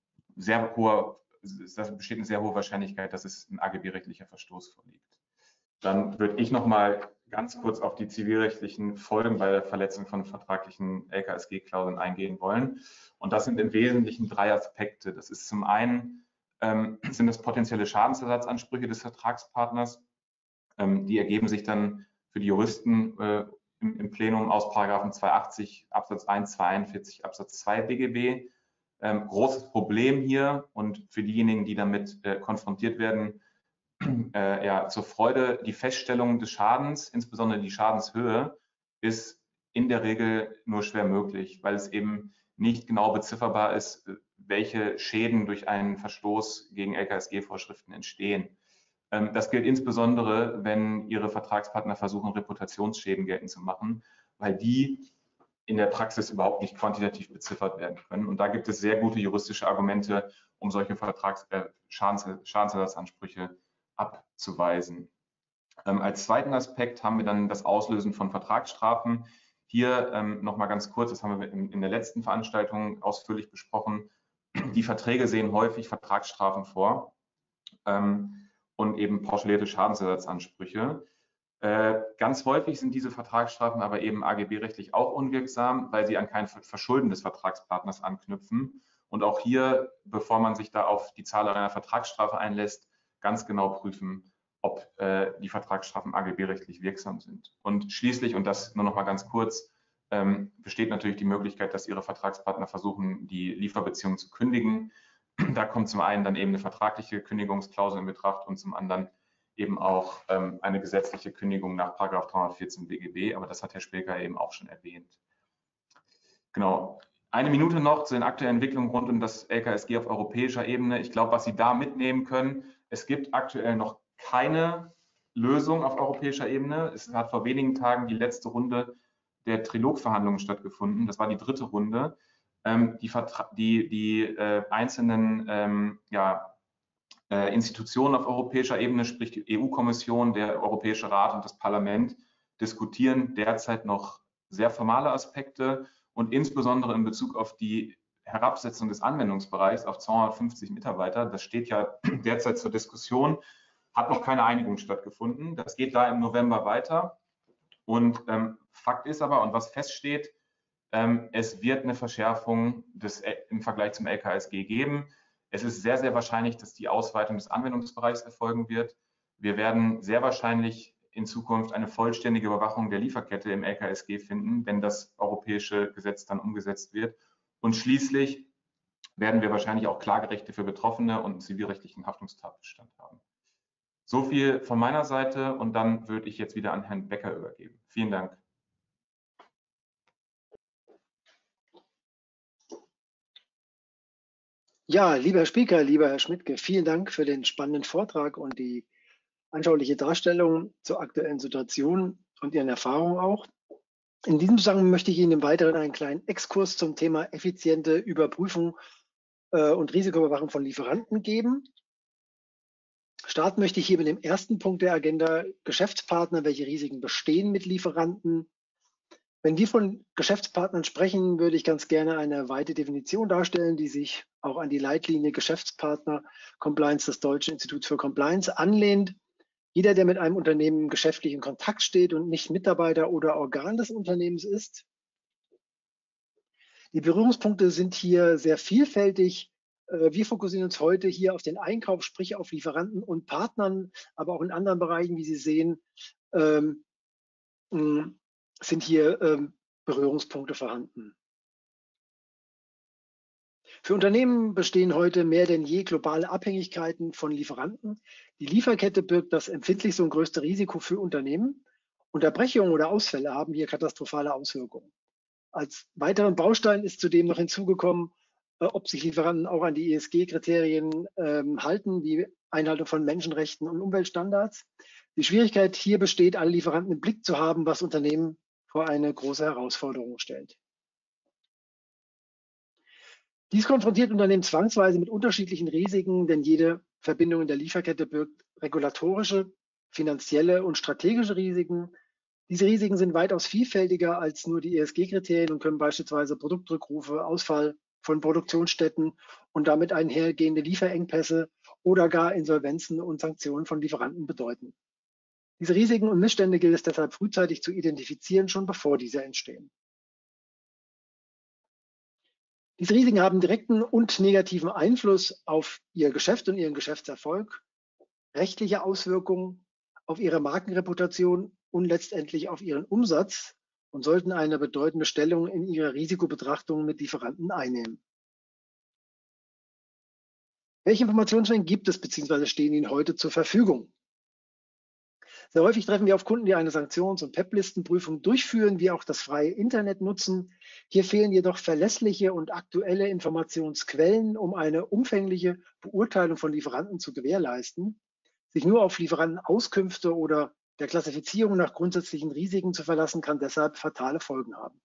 besteht eine sehr hohe Wahrscheinlichkeit, dass es ein AGB-rechtlicher Verstoß vorliegt. Dann würde ich noch mal ganz kurz auf die zivilrechtlichen Folgen bei der Verletzung von vertraglichen LKSG-Klauseln eingehen wollen. Und das sind im Wesentlichen 3 Aspekte. Das ist zum einen, sind das potenzielle Schadensersatzansprüche des Vertragspartners. Die ergeben sich dann für die Juristen im Plenum aus Paragraphen 280 Absatz 1, 241 Absatz 2 BGB. Großes Problem hier und für diejenigen, die damit konfrontiert werden, ja, zur Freude, die Feststellung des Schadens, insbesondere die Schadenshöhe, ist in der Regel nur schwer möglich, weil es eben nicht genau bezifferbar ist, welche Schäden durch einen Verstoß gegen LKSG-Vorschriften entstehen. Das gilt insbesondere, wenn Ihre Vertragspartner versuchen, Reputationsschäden geltend zu machen, weil die in der Praxis überhaupt nicht quantitativ beziffert werden können. Und da gibt es sehr gute juristische Argumente, um solche Schadensersatzansprüche abzuweisen. Als zweiten Aspekt haben wir dann das Auslösen von Vertragsstrafen. Hier noch mal ganz kurz, das haben wir in der letzten Veranstaltung ausführlich besprochen. Die Verträge sehen häufig Vertragsstrafen vor und eben pauschalierte Schadensersatzansprüche. Ganz häufig sind diese Vertragsstrafen aber eben AGB-rechtlich auch unwirksam, weil sie an kein Verschulden des Vertragspartners anknüpfen. Und auch hier, bevor man sich da auf die Zahlung einer Vertragsstrafe einlässt, ganz genau prüfen, ob die Vertragsstrafen AGB-rechtlich wirksam sind. Und schließlich, und das nur noch mal ganz kurz, besteht natürlich die Möglichkeit, dass Ihre Vertragspartner versuchen, die Lieferbeziehung zu kündigen. Da kommt zum einen dann eben eine vertragliche Kündigungsklausel in Betracht und zum anderen eben auch eine gesetzliche Kündigung nach § 314 BGB, aber das hat Herr Spilker eben auch schon erwähnt. Genau. Eine Minute noch zu den aktuellen Entwicklungen rund um das LKSG auf europäischer Ebene. Ich glaube, was Sie da mitnehmen können, es gibt aktuell noch keine Lösung auf europäischer Ebene. Es hat vor wenigen Tagen die letzte Runde der Trilogverhandlungen stattgefunden. Das war die 3. Runde. Die einzelnen Institutionen auf europäischer Ebene, sprich die EU-Kommission, der Europäische Rat und das Parlament, diskutieren derzeit noch sehr formale Aspekte und insbesondere in Bezug auf die Herabsetzung des Anwendungsbereichs auf 250 Mitarbeiter. Das steht ja derzeit zur Diskussion, hat noch keine Einigung stattgefunden. Das geht da im November weiter. Und Fakt ist aber, und was feststeht, es wird eine Verschärfung im Vergleich zum LKSG geben. Es ist sehr, sehr wahrscheinlich, dass die Ausweitung des Anwendungsbereichs erfolgen wird. Wir werden sehr wahrscheinlich in Zukunft eine vollständige Überwachung der Lieferkette im LKSG finden, wenn das europäische Gesetz dann umgesetzt wird. Und schließlich werden wir wahrscheinlich auch Klagerechte für Betroffene und einen zivilrechtlichen Haftungstatbestand haben. So viel von meiner Seite und dann würde ich jetzt wieder an Herrn Becker übergeben. Vielen Dank. Ja, lieber Herr Spilker, lieber Herr Schmidtke, vielen Dank für den spannenden Vortrag und die anschauliche Darstellung zur aktuellen Situation und Ihren Erfahrungen auch. In diesem Zusammenhang möchte ich Ihnen im Weiteren einen kleinen Exkurs zum Thema effiziente Überprüfung und Risikoüberwachung von Lieferanten geben. Starten möchte ich hier mit dem ersten Punkt der Agenda, Geschäftspartner, welche Risiken bestehen mit Lieferanten. Wenn wir von Geschäftspartnern sprechen, würde ich ganz gerne eine weite Definition darstellen, die sich auch an die Leitlinie Geschäftspartner Compliance des Deutschen Instituts für Compliance anlehnt. Jeder, der mit einem Unternehmen geschäftlich in Kontakt steht und nicht Mitarbeiter oder Organ des Unternehmens ist. Die Berührungspunkte sind hier sehr vielfältig. Wir fokussieren uns heute hier auf den Einkauf, sprich auf Lieferanten und Partnern, aber auch in anderen Bereichen, wie Sie sehen, sind hier Berührungspunkte vorhanden. Für Unternehmen bestehen heute mehr denn je globale Abhängigkeiten von Lieferanten. Die Lieferkette birgt das empfindlichste und größte Risiko für Unternehmen. Unterbrechungen oder Ausfälle haben hier katastrophale Auswirkungen. Als weiteren Baustein ist zudem noch hinzugekommen, ob sich Lieferanten auch an die ESG-Kriterien halten, wie Einhaltung von Menschenrechten und Umweltstandards. Die Schwierigkeit hier besteht, alle Lieferanten im Blick zu haben, was Unternehmen vor eine große Herausforderung stellt. Dies konfrontiert Unternehmen zwangsweise mit unterschiedlichen Risiken, denn jede Verbindung in der Lieferkette birgt regulatorische, finanzielle und strategische Risiken. Diese Risiken sind weitaus vielfältiger als nur die ESG-Kriterien und können beispielsweise Produktrückrufe, Ausfall von Produktionsstätten und damit einhergehende Lieferengpässe oder gar Insolvenzen und Sanktionen von Lieferanten bedeuten. Diese Risiken und Missstände gilt es deshalb frühzeitig zu identifizieren, schon bevor diese entstehen. Diese Risiken haben direkten und negativen Einfluss auf Ihr Geschäft und Ihren Geschäftserfolg, rechtliche Auswirkungen auf Ihre Markenreputation und letztendlich auf Ihren Umsatz und sollten eine bedeutende Stellung in Ihrer Risikobetrachtung mit Lieferanten einnehmen. Welche Informationsmengen gibt es bzw. stehen Ihnen heute zur Verfügung? Sehr häufig treffen wir auf Kunden, die eine Sanktions- und PEP-Listenprüfung durchführen, wie auch das freie Internet nutzen. Hier fehlen jedoch verlässliche und aktuelle Informationsquellen, um eine umfängliche Beurteilung von Lieferanten zu gewährleisten. Sich nur auf Lieferantenauskünfte oder der Klassifizierung nach grundsätzlichen Risiken zu verlassen, kann deshalb fatale Folgen haben.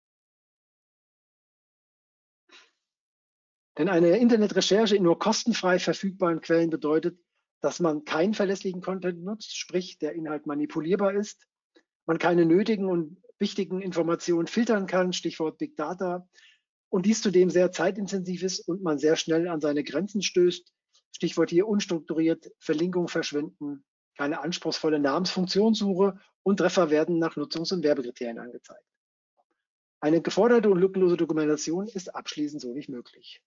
Denn eine Internetrecherche in nur kostenfrei verfügbaren Quellen bedeutet, dass man keinen verlässlichen Content nutzt, sprich der Inhalt manipulierbar ist, man keine nötigen und wichtigen Informationen filtern kann, Stichwort Big Data, und dies zudem sehr zeitintensiv ist und man sehr schnell an seine Grenzen stößt, Stichwort hier unstrukturiert, Verlinkungen verschwinden, keine anspruchsvolle Namensfunktionssuche und Treffer werden nach Nutzungs- und Werbekriterien angezeigt. Eine geforderte und lückenlose Dokumentation ist abschließend so nicht möglich.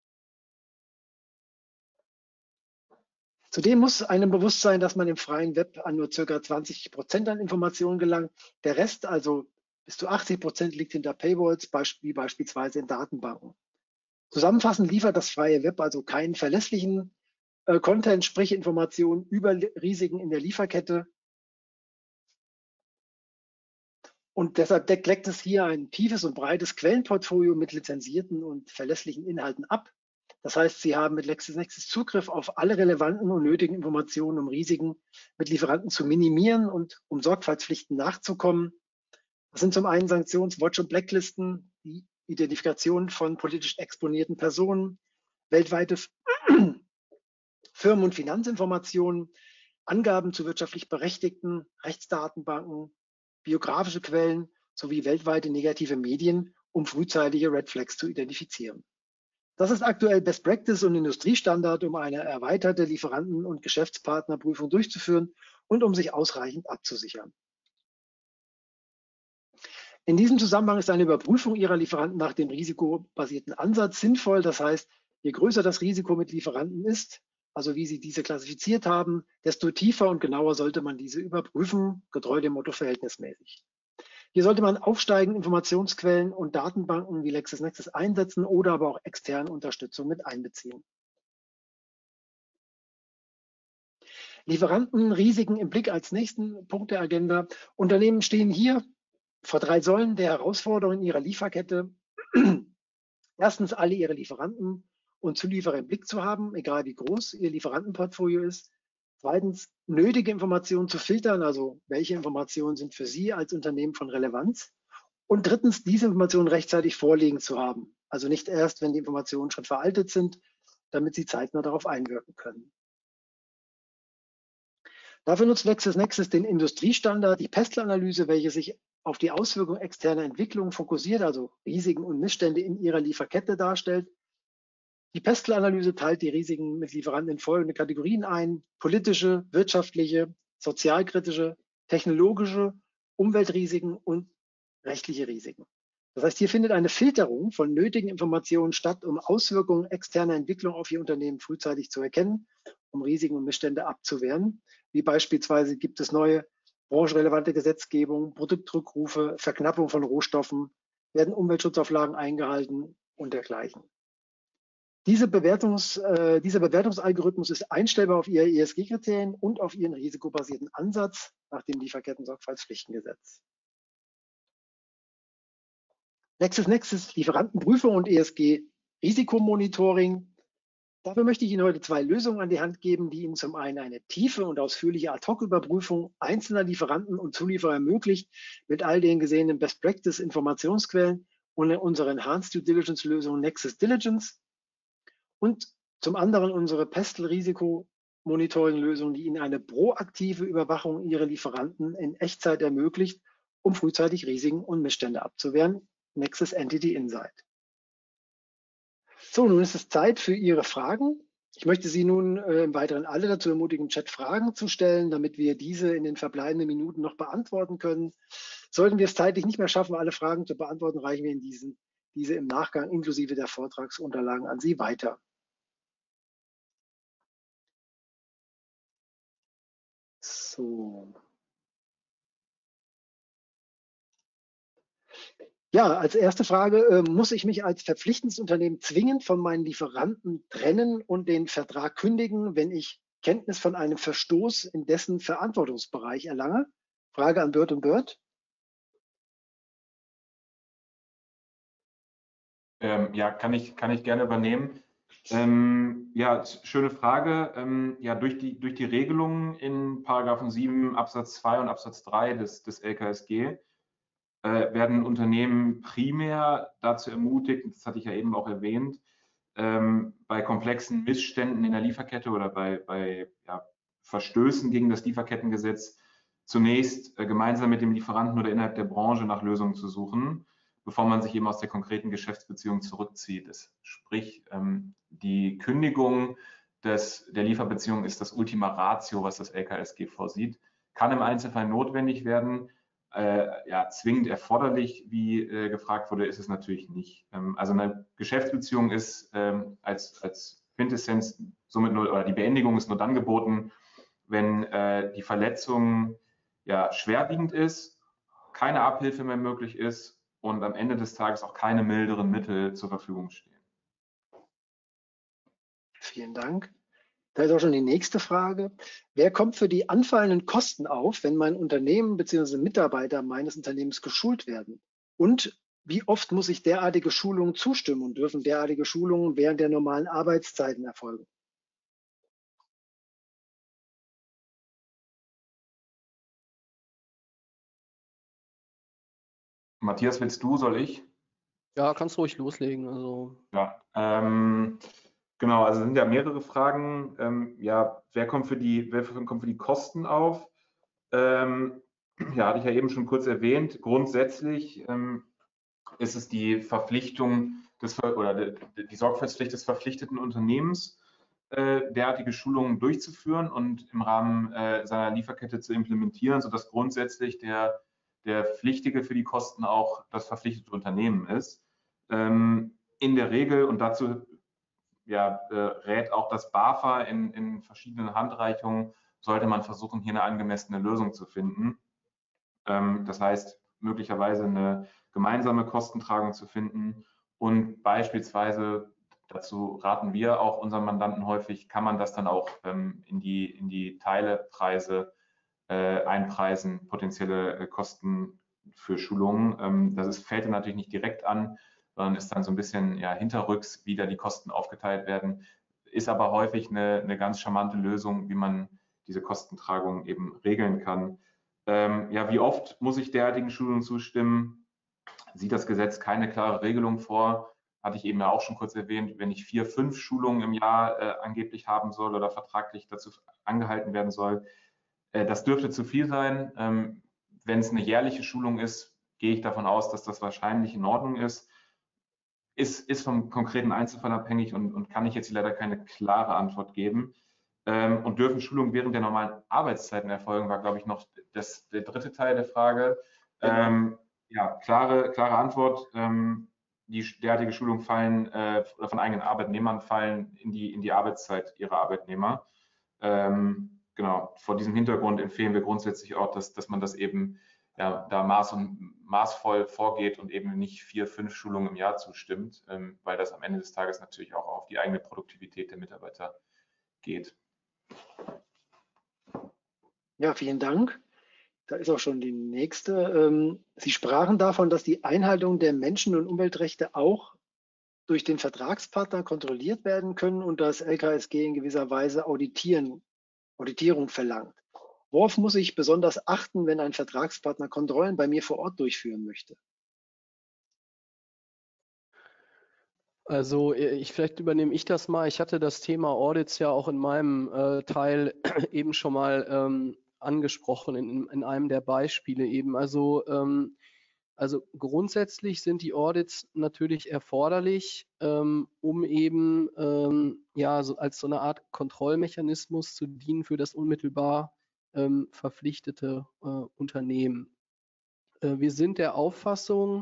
Zudem muss einem bewusst sein, dass man im freien Web an nur ca. 20% an Informationen gelangt. Der Rest, also bis zu 80%, liegt hinter Paywalls, wie beispielsweise in Datenbanken. Zusammenfassend liefert das freie Web also keinen verlässlichen Content, sprich Informationen über Risiken in der Lieferkette. Und deshalb deckt es hier ein tiefes und breites Quellenportfolio mit lizenzierten und verlässlichen Inhalten ab. Das heißt, Sie haben mit LexisNexis Zugriff auf alle relevanten und nötigen Informationen, um Risiken mit Lieferanten zu minimieren und um Sorgfaltspflichten nachzukommen. Das sind zum einen Sanktions-, Watch- und Blacklisten, die Identifikation von politisch exponierten Personen, weltweite Firmen- und Finanzinformationen, Angaben zu wirtschaftlich Berechtigten, Rechtsdatenbanken, biografische Quellen sowie weltweite negative Medien, um frühzeitige Red Flags zu identifizieren. Das ist aktuell Best Practice und Industriestandard, um eine erweiterte Lieferanten- und Geschäftspartnerprüfung durchzuführen und um sich ausreichend abzusichern. In diesem Zusammenhang ist eine Überprüfung Ihrer Lieferanten nach dem risikobasierten Ansatz sinnvoll. Das heißt, je größer das Risiko mit Lieferanten ist, also wie Sie diese klassifiziert haben, desto tiefer und genauer sollte man diese überprüfen, getreu dem Motto verhältnismäßig. Hier sollte man aufsteigende Informationsquellen und Datenbanken wie LexisNexis einsetzen oder aber auch externe Unterstützung mit einbeziehen. Lieferantenrisiken im Blick als nächsten Punkt der Agenda. Unternehmen stehen hier vor 3 Säulen der Herausforderungen in ihrer Lieferkette. Erstens, alle ihre Lieferanten und Zulieferer im Blick zu haben, egal wie groß ihr Lieferantenportfolio ist. Zweitens, nötige Informationen zu filtern, also welche Informationen sind für Sie als Unternehmen von Relevanz. Und drittens, diese Informationen rechtzeitig vorliegen zu haben, also nicht erst, wenn die Informationen schon veraltet sind, damit Sie zeitnah darauf einwirken können. Dafür nutzt LexisNexis den Industriestandard, die Pestel-Analyse, welche sich auf die Auswirkungen externer Entwicklungen fokussiert, also Risiken und Missstände in ihrer Lieferkette darstellt. Die Pestel-Analyse teilt die Risiken mit Lieferanten in folgende Kategorien ein: politische, wirtschaftliche, sozialkritische, technologische, Umweltrisiken und rechtliche Risiken. Das heißt, hier findet eine Filterung von nötigen Informationen statt, um Auswirkungen externer Entwicklung auf Ihr Unternehmen frühzeitig zu erkennen, um Risiken und Missstände abzuwehren. Wie beispielsweise gibt es neue branchenrelevante Gesetzgebung, Produktrückrufe, Verknappung von Rohstoffen, werden Umweltschutzauflagen eingehalten und dergleichen. Dieser Bewertungsalgorithmus ist einstellbar auf Ihre ESG-Kriterien und auf Ihren risikobasierten Ansatz nach dem Lieferketten-Sorgfaltspflichtengesetz. LexisNexis Lieferantenprüfung und ESG-Risikomonitoring. Dafür möchte ich Ihnen heute 2 Lösungen an die Hand geben, die Ihnen zum einen eine tiefe und ausführliche Ad-Hoc-Überprüfung einzelner Lieferanten und Zulieferer ermöglicht, mit all den gesehenen Best-Practice-Informationsquellen und unsere Enhanced Due Diligence-Lösung Nexis Diligence. Und zum anderen unsere Pestel-Risiko-Monitoring-Lösung, die Ihnen eine proaktive Überwachung Ihrer Lieferanten in Echtzeit ermöglicht, um frühzeitig Risiken und Missstände abzuwehren. Nexis Entity Insight. So, nun ist es Zeit für Ihre Fragen. Ich möchte Sie nun im Weiteren alle dazu ermutigen, im Chat Fragen zu stellen, damit wir diese in den verbleibenden Minuten noch beantworten können. Sollten wir es zeitlich nicht mehr schaffen, alle Fragen zu beantworten, reichen wir Ihnen diese im Nachgang inklusive der Vortragsunterlagen an Sie weiter. So. Ja, als erste Frage, muss ich mich als verpflichtendes Unternehmen zwingend von meinen Lieferanten trennen und den Vertrag kündigen, wenn ich Kenntnis von einem Verstoß in dessen Verantwortungsbereich erlange? Frage an Bird & Bird. Ja, kann ich gerne übernehmen. Ja, schöne Frage. Ja, durch die Regelungen in Paragraphen 7 Absatz 2 und Absatz 3 des LKSG werden Unternehmen primär dazu ermutigt, das hatte ich ja eben auch erwähnt, bei komplexen Missständen in der Lieferkette oder bei Verstößen gegen das Lieferkettengesetz zunächst gemeinsam mit dem Lieferanten oder innerhalb der Branche nach Lösungen zu suchen, bevor man sich eben aus der konkreten Geschäftsbeziehung zurückzieht. Sprich, die Kündigung der Lieferbeziehung ist das Ultima Ratio, was das LKSG vorsieht, kann im Einzelfall notwendig werden. Ja, zwingend erforderlich, wie gefragt wurde, ist es natürlich nicht. Also eine Geschäftsbeziehung ist als Quintessenz somit nur, oder die Beendigung ist nur dann geboten, wenn die Verletzung ja schwerwiegend ist, keine Abhilfe mehr möglich ist und am Ende des Tages auch keine milderen Mittel zur Verfügung stehen. Vielen Dank. Da ist auch schon die nächste Frage. Wer kommt für die anfallenden Kosten auf, wenn mein Unternehmen bzw. Mitarbeiter meines Unternehmens geschult werden? Und wie oft muss ich derartige Schulungen zustimmen und dürfen derartige Schulungen während der normalen Arbeitszeiten erfolgen? Matthias, willst du, soll ich? Ja, kannst ruhig loslegen. Also. Ja, genau, also sind ja mehrere Fragen. Ja, wer kommt für die Kosten auf? Ja, hatte ich ja eben schon kurz erwähnt. Grundsätzlich ist es die Verpflichtung die Sorgfaltspflicht des verpflichteten Unternehmens, derartige Schulungen durchzuführen und im Rahmen seiner Lieferkette zu implementieren, sodass grundsätzlich der Pflichtige für die Kosten auch das verpflichtete Unternehmen ist. In der Regel, und dazu rät auch das BAFA in verschiedenen Handreichungen, sollte man versuchen, hier eine angemessene Lösung zu finden. Das heißt, möglicherweise eine gemeinsame Kostentragung zu finden und beispielsweise, dazu raten wir auch unseren Mandanten häufig, kann man das dann auch in die Teilepreise einpreisen, potenzielle Kosten für Schulungen. Das fällt dann natürlich nicht direkt an, sondern ist dann so ein bisschen hinterrücks, wie da die Kosten aufgeteilt werden. Ist aber häufig eine ganz charmante Lösung, wie man diese Kostentragung eben regeln kann. Ja, wie oft muss ich derartigen Schulungen zustimmen? Sieht das Gesetz keine klare Regelung vor? Hatte ich eben ja auch schon kurz erwähnt, wenn ich 4, 5 Schulungen im Jahr angeblich haben soll oder vertraglich dazu angehalten werden soll, das dürfte zu viel sein. Wenn es eine jährliche Schulung ist, gehe ich davon aus, dass das wahrscheinlich in Ordnung ist. Ist vom konkreten Einzelfall abhängig und kann ich jetzt leider keine klare Antwort geben. Und dürfen Schulungen während der normalen Arbeitszeiten erfolgen, war, glaube ich, noch der dritte Teil der Frage. Ja, klare Antwort. Die derartige Schulungen fallen oder von eigenen Arbeitnehmern fallen in die Arbeitszeit ihrer Arbeitnehmer. Genau, vor diesem Hintergrund empfehlen wir grundsätzlich auch, dass man das eben da maßvoll vorgeht und eben nicht 4, 5 Schulungen im Jahr zustimmt, weil das am Ende des Tages natürlich auch auf die eigene Produktivität der Mitarbeiter geht. Ja, vielen Dank. Da ist auch schon die nächste. Sie sprachen davon, dass die Einhaltung der Menschen- und Umweltrechte auch durch den Vertragspartner kontrolliert werden können und das LKSG in gewisser Weise Auditierung verlangt. Worauf muss ich besonders achten, wenn ein Vertragspartner Kontrollen bei mir vor Ort durchführen möchte? Also vielleicht übernehme ich das mal. Ich hatte das Thema Audits ja auch in meinem Teil eben schon mal angesprochen in einem der Beispiele eben. Also Also grundsätzlich sind die Audits natürlich erforderlich, um eben ja, so als so eine Art Kontrollmechanismus zu dienen für das unmittelbar verpflichtete Unternehmen. Wir sind der Auffassung,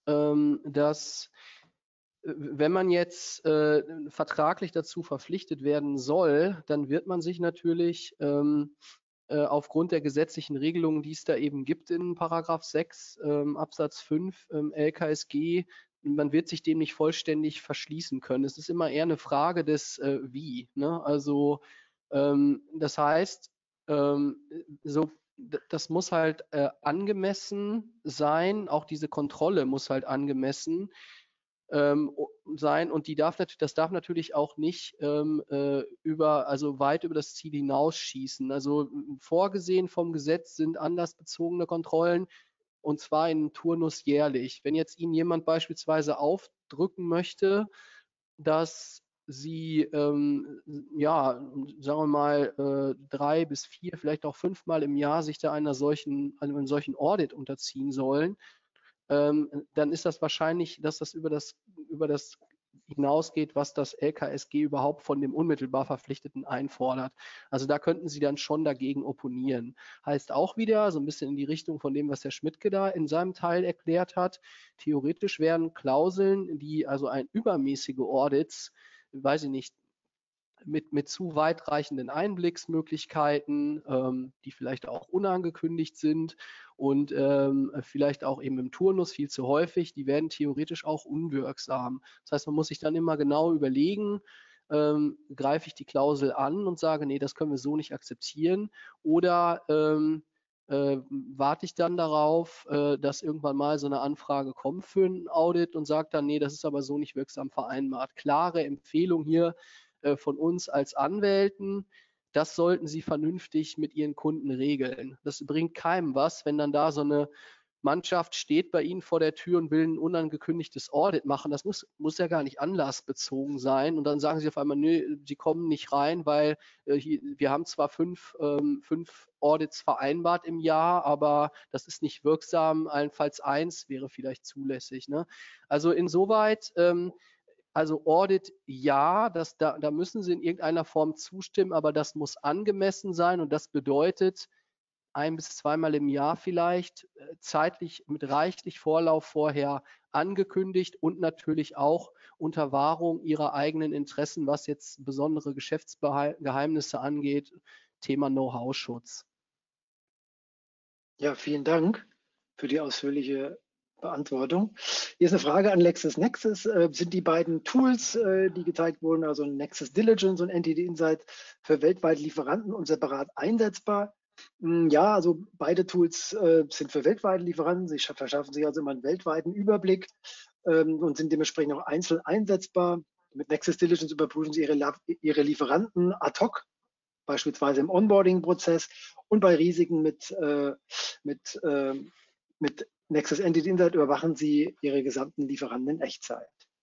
dass wenn man jetzt vertraglich dazu verpflichtet werden soll, dann wird man sich natürlich aufgrund der gesetzlichen Regelungen, die es da eben gibt in Paragraph 6 Absatz 5 LKSG, man wird sich dem nicht vollständig verschließen können. Es ist immer eher eine Frage des Wie. Ne? Also das heißt, so, das muss halt angemessen sein, auch diese Kontrolle muss halt angemessen sein und das darf natürlich auch nicht also weit über das Ziel hinausschießen. Also vorgesehen vom Gesetz sind anlassbezogene Kontrollen und zwar in Turnus jährlich. Wenn jetzt Ihnen jemand beispielsweise aufdrücken möchte, dass Sie ja, sagen wir mal 3 bis 4, vielleicht auch 5 Mal im Jahr sich da einem solchen Audit unterziehen sollen, dann ist das wahrscheinlich, dass das über das hinausgeht, was das LKSG überhaupt von dem unmittelbar Verpflichteten einfordert. Also da könnten Sie dann schon dagegen opponieren. Heißt auch wieder, so ein bisschen in die Richtung von dem, was Herr Schmidtke da in seinem Teil erklärt hat, theoretisch wären Klauseln, die also übermäßige Audits, weiß ich nicht, mit zu weitreichenden Einblicksmöglichkeiten, die vielleicht auch unangekündigt sind und vielleicht auch eben im Turnus viel zu häufig, die werden theoretisch auch unwirksam. Das heißt, man muss sich dann immer genau überlegen, greife ich die Klausel an und sage, nee, das können wir so nicht akzeptieren, oder warte ich dann darauf, dass irgendwann mal so eine Anfrage kommt für ein Audit und sagt dann, nee, das ist aber so nicht wirksam vereinbart. Klare Empfehlung hier von uns als Anwälten, das sollten Sie vernünftig mit Ihren Kunden regeln. Das bringt keinem was, wenn dann da so eine Mannschaft steht bei Ihnen vor der Tür und will ein unangekündigtes Audit machen. Das muss ja gar nicht anlassbezogen sein. Und dann sagen Sie auf einmal, nö, Sie kommen nicht rein, weil wir haben zwar fünf Audits vereinbart im Jahr, aber das ist nicht wirksam. Allenfalls 1 wäre vielleicht zulässig. Ne? Also insoweit also Audit, ja, da müssen Sie in irgendeiner Form zustimmen, aber das muss angemessen sein und das bedeutet 1 bis 2 Mal im Jahr vielleicht, zeitlich mit reichlich Vorlauf vorher angekündigt und natürlich auch unter Wahrung Ihrer eigenen Interessen, was jetzt besondere Geschäftsgeheimnisse angeht, Thema Know-how-Schutz. Ja, vielen Dank für die ausführliche Beantwortung. Hier ist eine Frage an LexisNexis. Sind die beiden Tools, die gezeigt wurden, also Nexus Diligence und Entity Insight, für weltweite Lieferanten und separat einsetzbar? Ja, also beide Tools sind für weltweite Lieferanten. Sie verschaffen sich also immer einen weltweiten Überblick und sind dementsprechend auch einzeln einsetzbar. Mit Nexus Diligence überprüfen Sie Ihre Lieferanten ad hoc, beispielsweise im Onboarding-Prozess, und bei Risiken mit Nexus Entity Insight überwachen Sie Ihre gesamten Lieferanten in Echtzeit.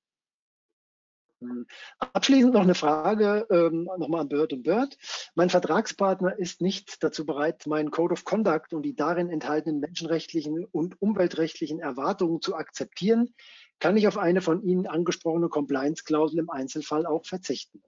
Abschließend noch eine Frage nochmal an Bird & Bird. Mein Vertragspartner ist nicht dazu bereit, meinen Code of Conduct und die darin enthaltenen menschenrechtlichen und umweltrechtlichen Erwartungen zu akzeptieren. Kann ich auf eine von Ihnen angesprochene Compliance-Klausel im Einzelfall auch verzichten?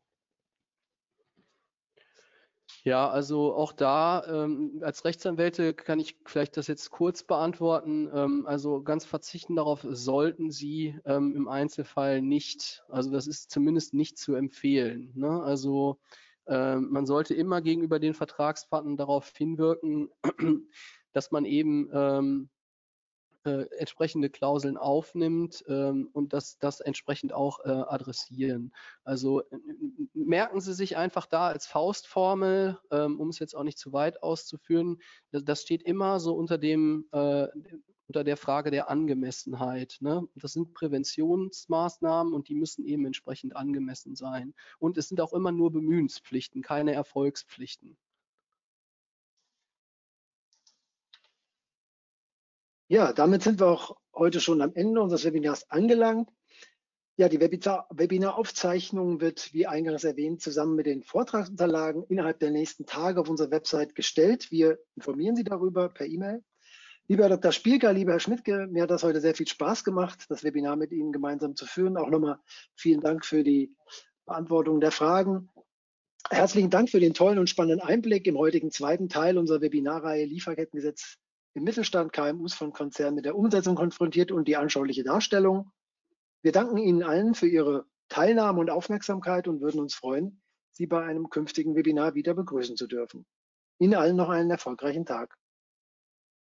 Ja, also auch da als Rechtsanwälte kann ich vielleicht das jetzt kurz beantworten. Also ganz verzichten darauf sollten Sie im Einzelfall nicht. Also das ist zumindest nicht zu empfehlen. Ne? Also man sollte immer gegenüber den Vertragspartnern darauf hinwirken, dass man eben entsprechende Klauseln aufnimmt und das entsprechend auch adressieren. Also merken Sie sich einfach da als Faustformel, um es jetzt auch nicht zu weit auszuführen, das steht immer so unter der Frage der Angemessenheit. Ne? Das sind Präventionsmaßnahmen und die müssen eben entsprechend angemessen sein. Und es sind auch immer nur Bemühenspflichten, keine Erfolgspflichten. Ja, damit sind wir auch heute schon am Ende unseres Webinars angelangt. Ja, die Webinaraufzeichnung wird, wie eingangs erwähnt, zusammen mit den Vortragsunterlagen innerhalb der nächsten Tage auf unserer Website gestellt. Wir informieren Sie darüber per E-Mail. Lieber Herr Dr. Spielker, lieber Herr Schmidtke, mir hat das heute sehr viel Spaß gemacht, das Webinar mit Ihnen gemeinsam zu führen. Auch nochmal vielen Dank für die Beantwortung der Fragen. Herzlichen Dank für den tollen und spannenden Einblick im heutigen zweiten Teil unserer Webinarreihe Lieferkettengesetz im Mittelstand, KMUs von Konzernen mit der Umsetzung konfrontiert und die anschauliche Darstellung. Wir danken Ihnen allen für Ihre Teilnahme und Aufmerksamkeit und würden uns freuen, Sie bei einem künftigen Webinar wieder begrüßen zu dürfen. Ihnen allen noch einen erfolgreichen Tag.